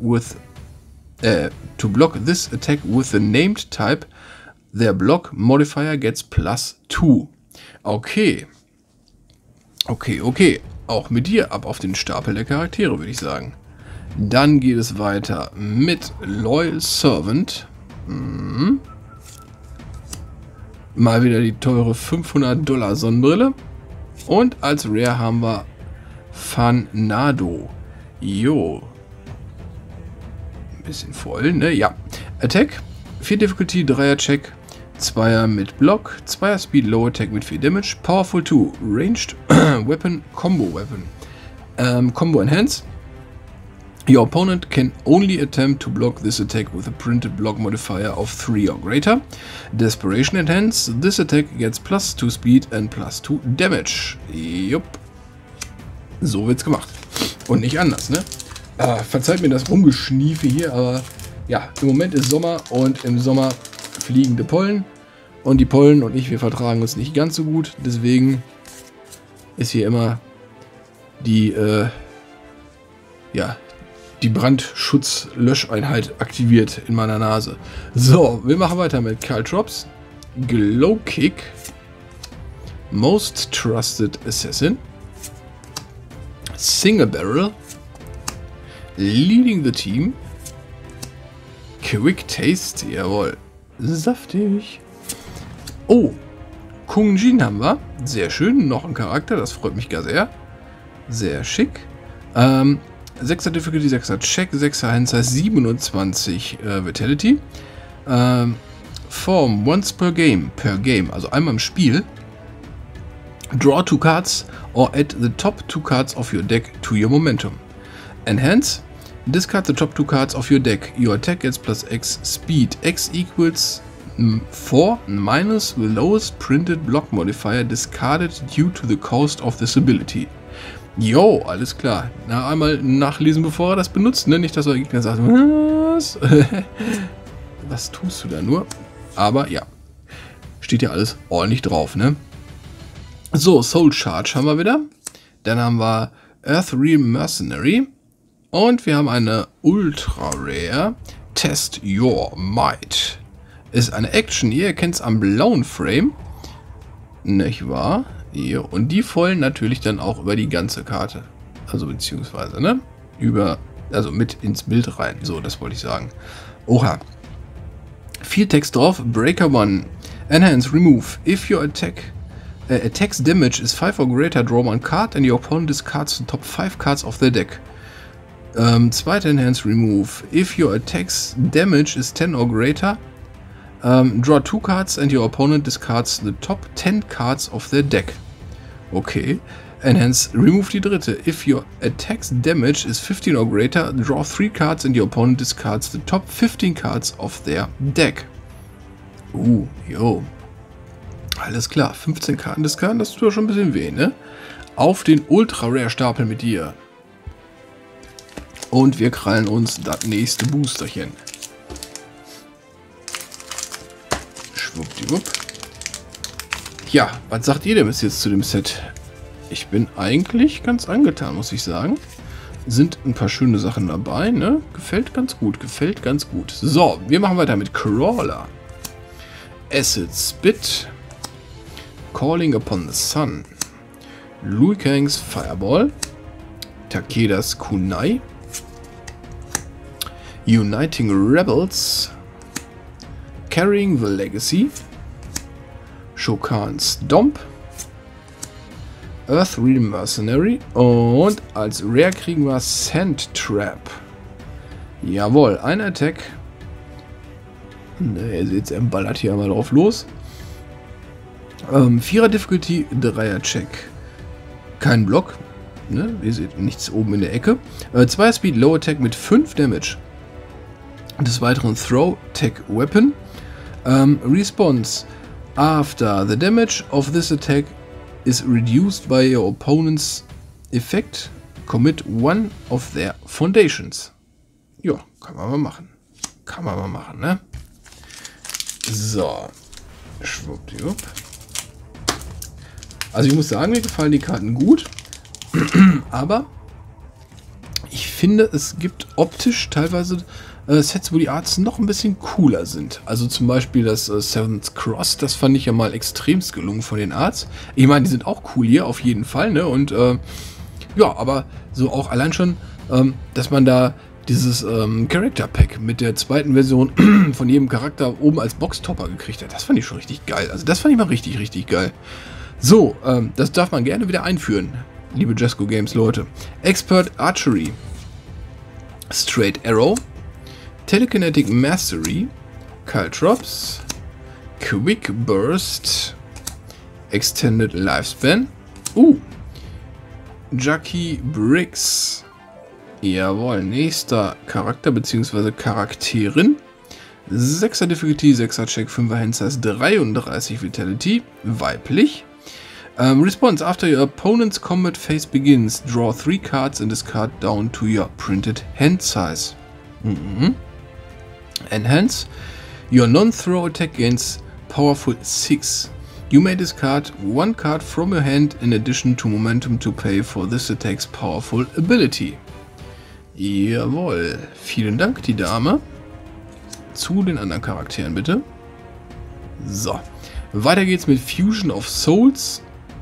this attack with the named type, their block modifier gets +2. Okay. Okay. Auch mit dir ab auf den Stapel der Charaktere, würde ich sagen. Dann geht es weiter mit Loyal Servant. Mal wieder die teure $500 Sonnenbrille. Und als Rare haben wir Fanado. Jo. Ein bisschen voll, ne? Ja. Attack, 4 Difficulty, 3er Check, 2er mit Block, 2er Speed, Low Attack mit 4 Damage, Powerful 2, Ranged Weapon, Combo Weapon. Combo Enhance. Your opponent can only attempt to block this attack with a printed block modifier of 3 or greater. Desperation Enhance. This attack gets +2 Speed and +2 Damage. Jupp. So wird's gemacht. Und nicht anders, ne? Verzeiht mir das Rumgeschniefe hier, aber ja, im Moment ist Sommer und im Sommer fliegende Pollen. Und die Pollen und ich, wir vertragen uns nicht ganz so gut. Deswegen ist hier immer die, die Brandschutzlöscheinheit aktiviert in meiner Nase. So, wir machen weiter mit Caltrops. Glow Kick. Most Trusted Assassin. Single Barrel. Leading the Team. Quick Taste, jawohl. Saftig. Oh, Kung Jin haben wir. Sehr schön, noch ein Charakter, das freut mich gar sehr. Sehr schick. 6er Difficulty, 6er Check, 6er Hand Size, 27 Vitality. Form once per game, also einmal im Spiel. Draw 2 cards or add the top 2 cards of your deck to your momentum. Enhance, discard the top 2 cards of your deck. Your attack gets +X speed. X equals 4 minus the lowest printed block modifier discarded due to the cost of this ability. Jo, alles klar. Na, einmal nachlesen, bevor er das benutzt, ne? Nicht, dass der Gegner sagt, was? Was tust du da nur? Aber ja, steht ja alles ordentlich drauf, ne? So, Soul Charge haben wir wieder. Dann haben wir Earth Realm Mercenary. Und wir haben eine Ultra Rare. Test Your Might. Ist eine Action, ihr kennt es am blauen Frame. Nicht wahr? Hier. Und die vollen natürlich dann auch über die ganze Karte. Also beziehungsweise, ne? Also mit ins Bild rein. So, das wollte ich sagen. Oha. Viel Text drauf. Breaker 1. Enhance, remove. If your attack's damage is 5 or greater, draw 1 card and your opponent discards the top 5 cards of their deck. Zweite Enhance, remove. If your attack's damage is 10 or greater, draw 2 cards and your opponent discards the top 10 cards of their deck. Okay. Enhance, remove die dritte. If your attack's damage is 15 or greater, draw 3 cards and your opponent discards the top 15 cards of their deck. Jo. Alles klar. 15 Karten discarden, das tut ja schon ein bisschen weh, ne? Auf den Ultra Rare Stapel mit dir. Und wir krallen uns das nächste Boosterchen. Schwuppdiwupp. Ja, was sagt ihr denn bis jetzt zu dem Set? Ich bin eigentlich ganz angetan, muss ich sagen. Sind ein paar schöne Sachen dabei, ne? Gefällt ganz gut, gefällt ganz gut. So, wir machen weiter mit Crawler. Acid Spit. Calling Upon the Sun. Liu Kang's Fireball. Takedas Kunai. Uniting Rebels. Carrying the Legacy, Shokan Stomp, Earthrealm Mercenary und als Rare kriegen wir Sand Trap. Jawohl, ein Attack. Ihr seht, er ballert hier mal drauf los. 4er Difficulty, 3er Check. Kein Block. Ne? Ihr seht nichts oben in der Ecke. 2er Speed, Low Attack mit 5 Damage. Des Weiteren Throw, Tech Weapon. Response. After the damage of this attack is reduced by your opponent's effect, commit one of their foundations. Ja, kann man mal machen. Kann man mal machen, ne? So. Schwuppdiwupp. Also ich muss sagen, mir gefallen die Karten gut. Aber ich finde, es gibt optisch teilweise Sets, wo die Arts noch ein bisschen cooler sind. Also zum Beispiel das Seventh Cross, das fand ich ja mal extremst gelungen von den Arts. Ich meine, die sind auch cool hier, auf jeden Fall, ne? Und ja, aber so auch allein schon, dass man da dieses Character Pack mit der zweiten Version von jedem Charakter oben als Boxtopper gekriegt hat, das fand ich schon richtig geil. Also das fand ich mal richtig, richtig geil. So, das darf man gerne wieder einführen, liebe Jesco Games Leute. Expert Archery, Straight Arrow, Telekinetic Mastery, Caltrops, Quick Burst, Extended Lifespan, Jackie Briggs. Jawohl, nächster Charakter bzw. Charakterin. 6er Difficulty, 6er Check, 5er Hand Size, 33 Vitality, weiblich. Response, after your opponent's combat phase begins, draw 3 cards and discard down to your printed hand size. Enhance, your non-throw attack gains powerful 6. You may discard 1 card from your hand in addition to momentum to pay for this attack's powerful ability. Jawohl, vielen Dank, die Dame. Zu den anderen Charakteren bitte. So, weiter geht's mit Fusion of Souls,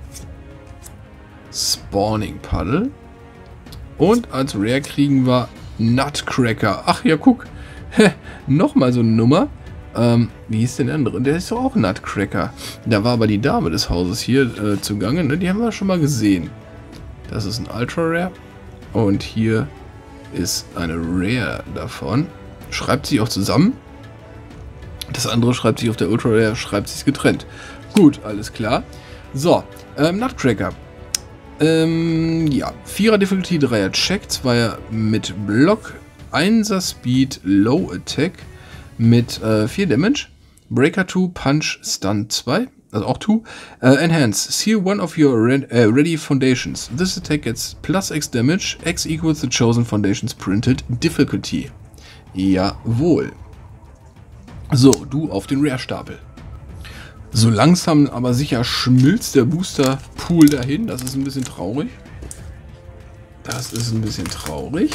Spawning Puddle und als Rare kriegen wir Nutcracker. Ach ja, guck, nochmal so eine Nummer. Wie hieß denn der andere? Der ist doch auch Nutcracker. Da war aber die Dame des Hauses hier zugange, ne? Die haben wir schon mal gesehen. Das ist ein Ultra Rare und hier ist eine Rare davon. Schreibt sich auch zusammen. Das andere schreibt sich auf der Ultra Rare, schreibt sich getrennt. Gut, alles klar. So, Nutcracker. Ja, 4er Difficulty, 3er Check, 2er mit Block, 1er Speed, Low Attack mit 4 Damage, Breaker 2, Punch, Stun 2, also auch 2, Enhance, seal one of your ready foundations. This attack gets plus X damage, X equals the chosen foundation's printed difficulty. Jawohl. So, du auf den Rare-Stapel. So langsam, aber sicher schmilzt der Booster-Pool dahin. Das ist ein bisschen traurig. Das ist ein bisschen traurig.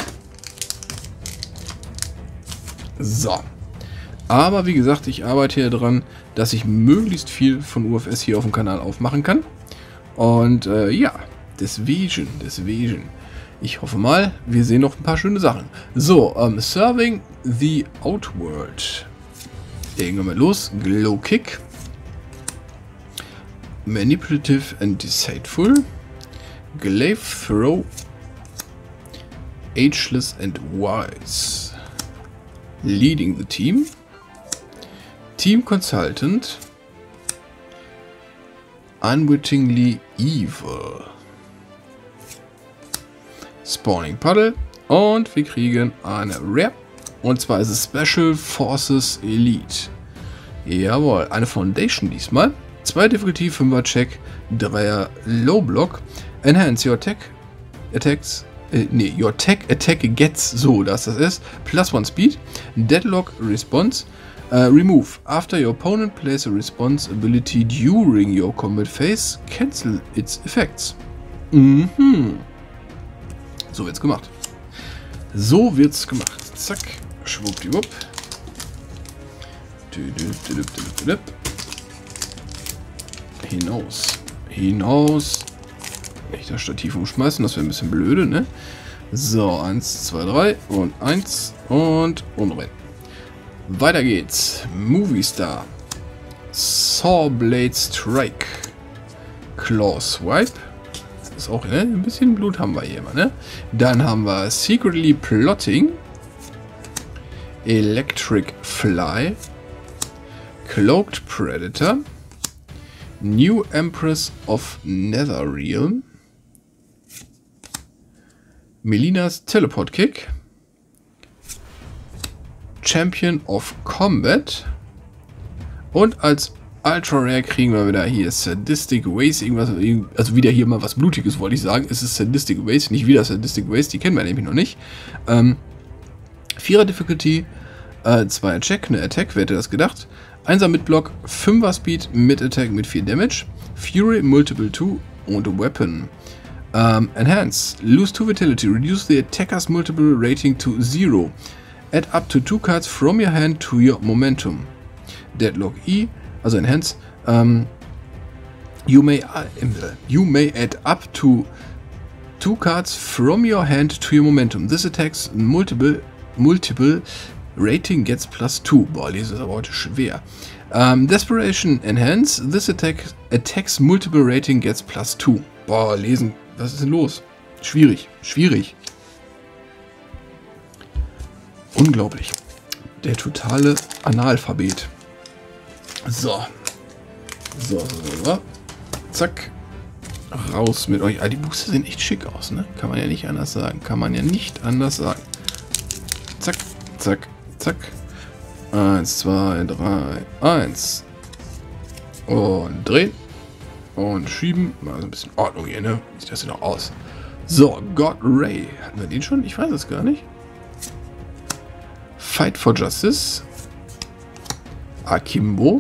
So. Aber wie gesagt, ich arbeite hier dran, dass ich möglichst viel von UFS hier auf dem Kanal aufmachen kann. Und ja, deswegen. Ich hoffe mal, wir sehen noch ein paar schöne Sachen. So, Serving the Outworld. Legen wir mal los. Glow Kick. Manipulative and Deceitful. Glaive Throw. Ageless and Wise. Leading the Team. Team Consultant. Unwittingly Evil. Spawning Puddle. Und wir kriegen eine Rare. Und zwar ist es Special Forces Elite. Jawohl, eine Foundation diesmal. 2 Difficulty, 5er Check, 3er Low Block. Enhance your Tech Attacks. Your Tech Attack gets, so dass das ist. Plus 1 Speed. Deadlock Response. Remove. After your opponent plays a response ability during your combat phase, cancel its effects. So wird's gemacht. So wird's gemacht. Zack. Schwuppdiwupp. Hinaus. Nicht das Stativ umschmeißen, das wäre ein bisschen blöde, ne? So, 1, 2, 3 und 1 und umdrehen. Weiter geht's. Movie Star. Sawblade Strike. Claw Swipe. Das ist auch, ne? Ein bisschen Blut haben wir hier immer, ne? Dann haben wir Secretly Plotting. Electric Fly. Cloaked Predator. New Empress of Netherrealm. Melinas Teleport Kick. Champion of Combat. Und als Ultra Rare kriegen wir wieder hier Sadistic Waste, irgendwas, also wieder hier mal was Blutiges, wollte ich sagen. Es ist Sadistic Waste, nicht wieder Sadistic Waste, die kennen wir nämlich noch nicht. 4er Difficulty, 2er Check, eine Attack, wer hätte das gedacht? 1er mit Block, 5er Speed mit Attack mit 4 Damage, Fury, Multiple 2 und Weapon. Enhance, lose 2 Vitality, reduce the attacker's multiple rating to 0. Add up to 2 cards from your hand to your momentum. Deadlock E, also Enhance, you may add up to 2 cards from your hand to your momentum. This attacks multiple rating gets +2. Boah, lese ist aber heute schwer. Desperation Enhance, this attacks multiple rating gets +2. Boah, lesen, was ist denn los? Schwierig, schwierig. Unglaublich. Der totale Analphabet. So. Zack. Raus mit euch. Ah, die Booster sehen echt schick aus, ne? Kann man ja nicht anders sagen. Zack, zack, zack. 1, 2, 3, 1. Und drehen. Und schieben. Mal so ein bisschen Ordnung hier, ne? Wie sieht das denn noch aus? So, God Ray. Hatten wir den schon? Ich weiß es gar nicht. Fight for Justice. Akimbo.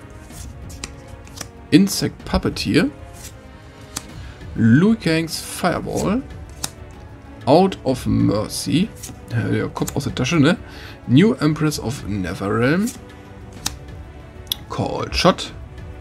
Insect Puppeteer. Liu Kang's Fireball. Out of Mercy. Der Kopf aus der Tasche, ne? New Empress of Netherrealm. Called Shot.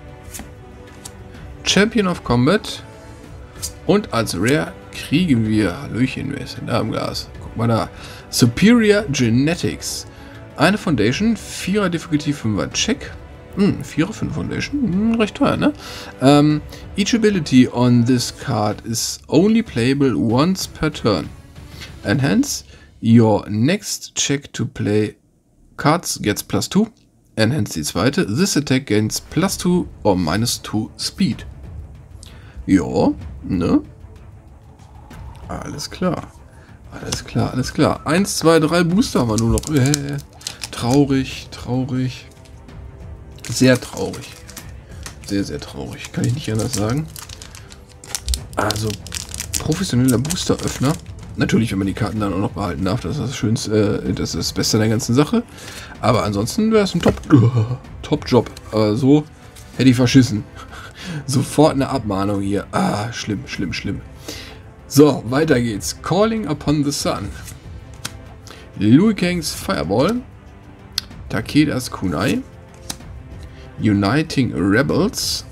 Champion of Combat. Und als Rare kriegen wir, Hallöchen, wer ist denn da im Glas? Guck mal da. Superior Genetics. Eine Foundation, 4er Difficulty, 5er Check. 4er für eine Foundation, recht teuer, ne? Each ability on this card is only playable once per turn. Enhance, your next check to play cards gets +2. Enhance die zweite, this attack gains +2 or -2 Speed. Ja, ne? Alles klar. Alles klar, alles klar. 1, 2, 3 Booster haben wir nur noch. Traurig, traurig. Sehr traurig. Sehr, sehr traurig. Kann ich nicht anders sagen. Also, professioneller Boosteröffner. Natürlich, wenn man die Karten dann auch noch behalten darf. Das ist das Schönste, das ist das Beste an der ganzen Sache. Aber ansonsten wäre es ein Top-Job. Aber so hätte ich verschissen. Sofort eine Abmahnung hier. Ah, schlimm, schlimm, schlimm. So, weiter geht's. Calling Upon the Sun. Liu Kang's Fireball. Takeda's Kunai. Uniting Rebels.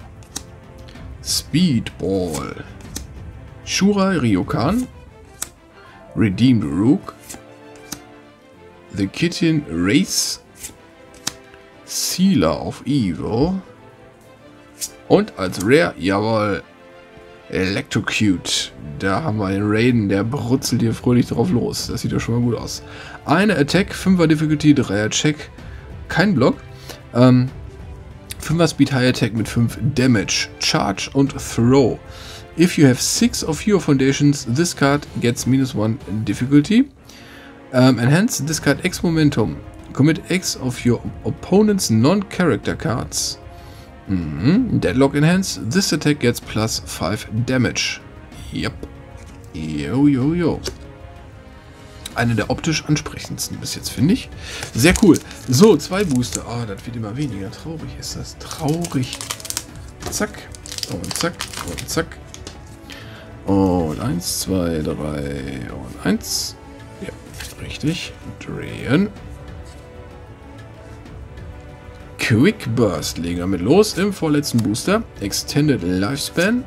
Speedball. Shura Ryokan. Redeemed Rook. The Kitten Race. Sealer of Evil. Und als Rare, jawohl, Electrocute. Da haben wir den Raiden, der brutzelt hier fröhlich drauf los. Das sieht ja schon mal gut aus. Eine Attack, 5er Difficulty, 3er Check, kein Block. 5er Speed High Attack mit 5 Damage, Charge und Throw. If you have 6 of your foundations, this card gets -1 Difficulty. Enhance, discard X Momentum. Commit X of your opponent's non-character cards. Deadlock Enhance, this attack gets +5 Damage. Yep. Yo. Eine der optisch ansprechendsten bis jetzt, finde ich. Sehr cool. So, 2 Booster. Ah, das wird immer weniger. Traurig ist das. Traurig. Zack. Und zack. Und zack. Und 1, 2, 3 und 1. Ja, richtig. Drehen. Quick Burst legen wir mit los im vorletzten Booster. Extended Lifespan.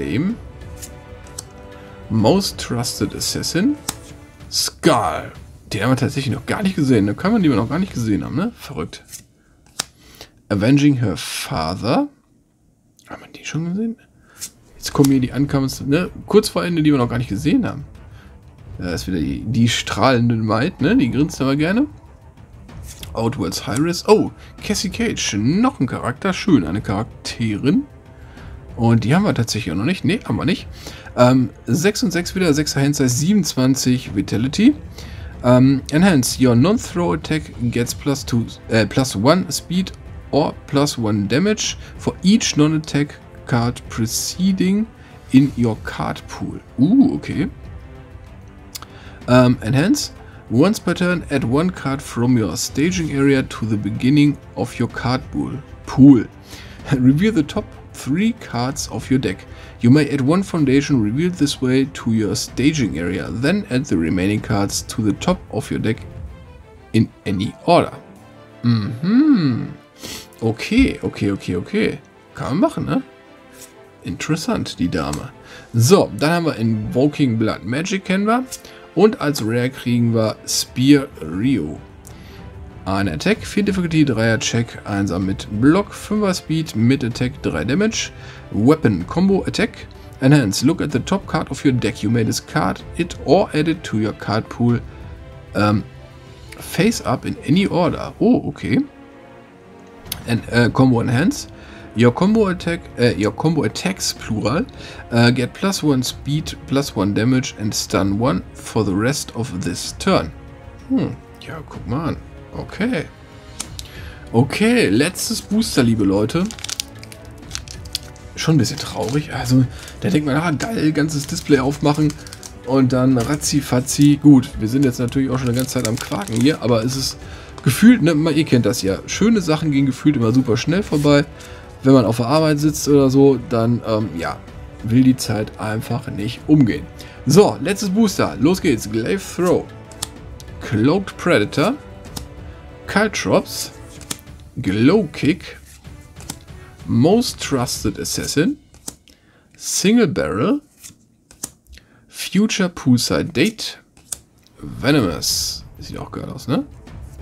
Bowflame. Most Trusted Assassin. Skull. Den haben wir tatsächlich noch gar nicht gesehen. Da kann man die wir noch gar nicht gesehen haben, ne? Verrückt. Avenging Her Father. Haben wir die schon gesehen? Jetzt kommen hier die Ancomes, ne? Kurz vor Ende, die wir noch gar nicht gesehen haben. Da ist wieder die strahlende Maid, ne? Die grinst aber gerne. Outworld's High-Risk. Oh, Cassie Cage. Noch ein Charakter. Schön, eine Charakterin. Und die haben wir tatsächlich auch noch nicht. Ne, haben wir nicht. 6 und 6 wieder. 6er Handsize, 27 Vitality. Enhance. Your non-throw attack gets +1 speed or +1 damage for each non-attack card preceding in your card pool. Okay. Enhance. Once per turn, add 1 card from your staging area to the beginning of your card pool. Reveal the top 3 cards of your deck. You may add 1 foundation revealed this way to your staging area, then add the remaining cards to the top of your deck in any order. Okay. Kann man machen, ne? Interessant, die Dame. So, dann haben wir Invoking Blood Magic, kennen wir. Und als Rare kriegen wir Spear Ryu. Ein Attack, 4 Difficulty, 3er Check, 1er mit Block, 5er Speed, mit Attack, 3 Damage. Weapon Combo Attack. Enhance, look at the top card of your deck. You may discard it or add it to your card pool. Face up in any order. Oh, okay. Combo Enhance. Your combo attacks, plural, get +1 speed, +1 damage and stun 1 for the rest of this turn. Ja, guck mal an. Okay. Okay, letztes Booster, liebe Leute. Schon ein bisschen traurig. Also, da denkt man, geil, ganzes Display aufmachen und dann ratzi-fatzi. Gut, wir sind jetzt natürlich auch schon eine ganze Zeit am Quaken hier, aber es ist gefühlt, ne, ihr kennt das ja. Schöne Sachen gehen gefühlt immer super schnell vorbei. Wenn man auf der Arbeit sitzt oder so, dann, ja, will die Zeit einfach nicht umgehen. So, letztes Booster. Los geht's. Glaive Throw. Cloaked Predator. Caltrops. Glow Kick. Most Trusted Assassin. Single Barrel. Future Poolside Date. Venomous. Sieht auch geil aus, ne?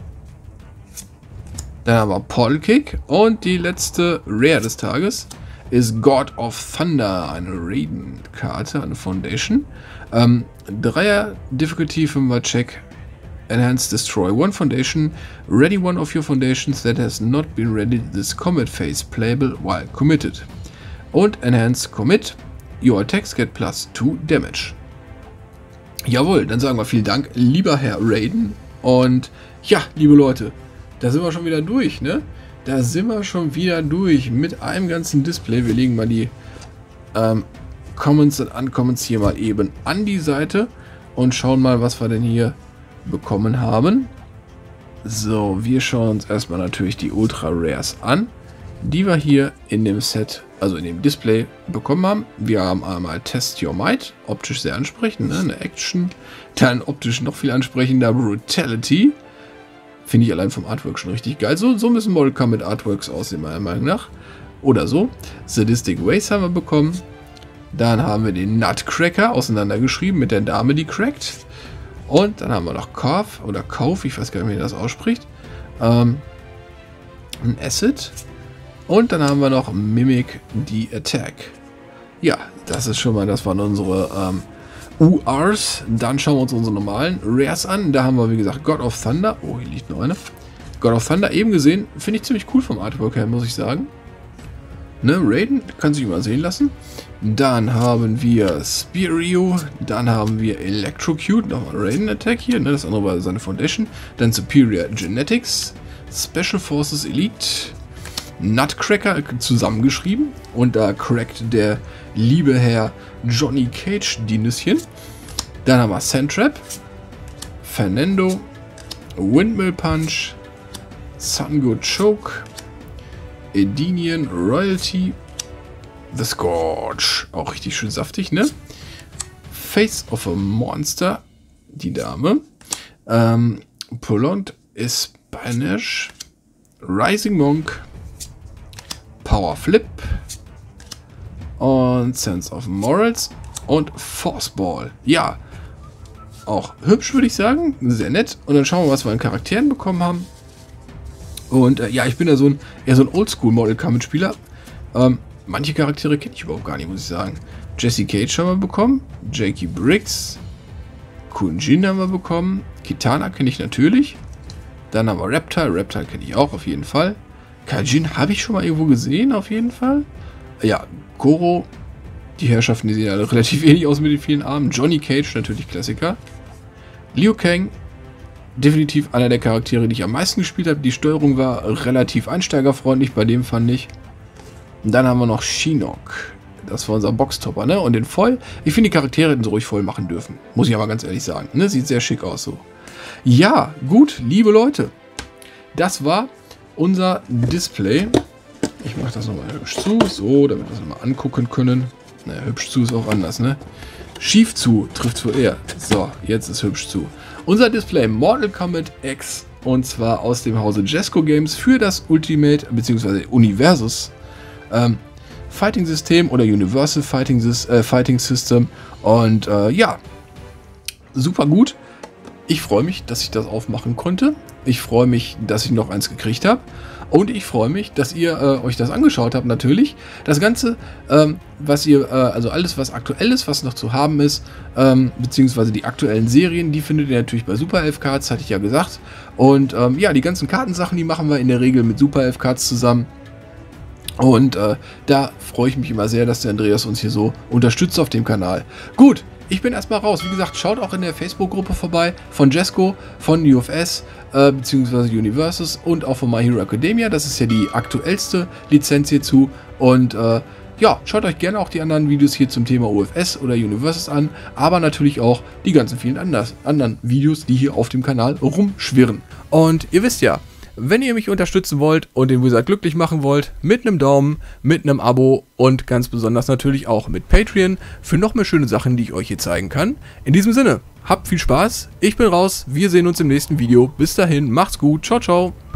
Dann haben wir Portal Kick und die letzte Rare des Tages ist God of Thunder, eine Raiden-Karte, eine Foundation. 3er Difficulty, 5er Check, Enhance Destroy 1 Foundation, ready 1 of your foundations that has not been ready this combat phase, playable while committed. Und Enhance Commit, your attacks get +2 Damage. Jawohl, dann sagen wir vielen Dank, lieber Herr Raiden. Und ja, liebe Leute, da sind wir schon wieder durch, ne? Da sind wir schon wieder durch mit einem ganzen Display. Wir legen mal die Comments und Uncomments hier mal eben an die Seite und schauen mal, was wir denn hier bekommen haben. So, wir schauen uns erstmal natürlich die Ultra Rares an, die wir hier in dem Set, also in dem Display bekommen haben. Wir haben einmal Test Your Might, optisch sehr ansprechend, ne? Eine Action, dann optisch noch viel ansprechender Brutality. Finde ich allein vom Artwork schon richtig geil. So müssen Mortal Kombat Artworks aussehen, meiner Meinung nach. Oder so. Sadistic Ways haben wir bekommen. Dann haben wir den Nutcracker auseinandergeschrieben mit der Dame, die crackt. Und dann haben wir noch Kauf oder Kauf, ich weiß gar nicht, wie das ausspricht. Ein Acid. Und dann haben wir noch Mimic the Attack. Ja, das ist schon mal, das waren unsere URs. Dann schauen wir uns unsere normalen Rares an. Da haben wir, wie gesagt, God of Thunder. Oh, hier liegt noch eine. God of Thunder eben gesehen. Finde ich ziemlich cool vom Artwork her, muss ich sagen. Ne, Raiden kann sich mal sehen lassen. Dann haben wir Spear Ryu. Dann haben wir Electrocute. Nochmal Raiden Attack hier. Ne, das andere war seine Foundation. Dann Superior Genetics. Special Forces Elite. Nutcracker zusammengeschrieben. Und da crackt der liebe Herr Johnny Cage die Nüsschen. Dann haben wir Sandtrap, Fernando, Windmill Punch, Sun God Choke, Edenian Royalty, The Scourge, auch richtig schön saftig, ne? Face of a Monster, die Dame, Prolonged Spanish, Rising Monk, Power Flip und Sense of Morals und Force Ball. Ja, auch hübsch, würde ich sagen. Sehr nett. Und dann schauen wir, was wir an Charakteren bekommen haben. Und ja, ich bin ja eher so ein Oldschool-Model-Combat-Spieler. Manche Charaktere kenne ich überhaupt gar nicht, muss ich sagen. Jesse Cage haben wir bekommen. Jakey Briggs. Kunjin haben wir bekommen. Kitana kenne ich natürlich. Dann haben wir Reptile. Reptile kenne ich auch auf jeden Fall. Kajin habe ich schon mal irgendwo gesehen, auf jeden Fall. Ja, Goro. Die Herrschaften, die sehen alle relativ ähnlich aus mit den vielen Armen. Johnny Cage, natürlich Klassiker. Liu Kang. Definitiv einer der Charaktere, die ich am meisten gespielt habe. Die Steuerung war relativ einsteigerfreundlich, bei dem fand ich. Und dann haben wir noch Shinnok. Das war unser Boxtopper, ne? Und den Foil. Ich finde, die Charaktere hätten sie ruhig voll machen dürfen. Muss ich aber ganz ehrlich sagen. Ne? Sieht sehr schick aus so. Ja, gut, liebe Leute. Das war unser Display. Ich mache das nochmal hübsch zu. So, damit wir es nochmal angucken können. Naja, hübsch zu ist auch anders, ne? Schief zu trifft es wohl eher. So, jetzt ist hübsch zu. Unser Display Mortal Kombat X. Und zwar aus dem Hause Jesco Games für das Ultimate bzw. Universus Fighting System oder Universal Fighting System. Und ja, super gut. Ich freue mich, dass ich das aufmachen konnte. Ich freue mich, dass ich noch eins gekriegt habe. Und ich freue mich, dass ihr euch das angeschaut habt, natürlich. Das Ganze, was ihr, also alles, was aktuell ist, was noch zu haben ist, beziehungsweise die aktuellen Serien, die findet ihr natürlich bei Super 11 Cards, hatte ich ja gesagt. Und ja, die ganzen Kartensachen, die machen wir in der Regel mit Super 11 Cards zusammen. Und da freue ich mich immer sehr, dass der Andreas uns hier so unterstützt auf dem Kanal. Gut, ich bin erstmal raus. Wie gesagt, schaut auch in der Facebook-Gruppe vorbei von Jesco, von UFS, beziehungsweise Universus und auch von My Hero Academia. Das ist ja die aktuellste Lizenz hierzu. Und ja, schaut euch gerne auch die anderen Videos hier zum Thema UFS oder Universus an. Aber natürlich auch die ganzen vielen anderen Videos, die hier auf dem Kanal rumschwirren. Und ihr wisst ja, wenn ihr mich unterstützen wollt und den Wizard glücklich machen wollt, mit einem Daumen, mit einem Abo und ganz besonders natürlich auch mit Patreon für noch mehr schöne Sachen, die ich euch hier zeigen kann. In diesem Sinne, habt viel Spaß, ich bin raus, wir sehen uns im nächsten Video. Bis dahin, macht's gut, ciao, ciao.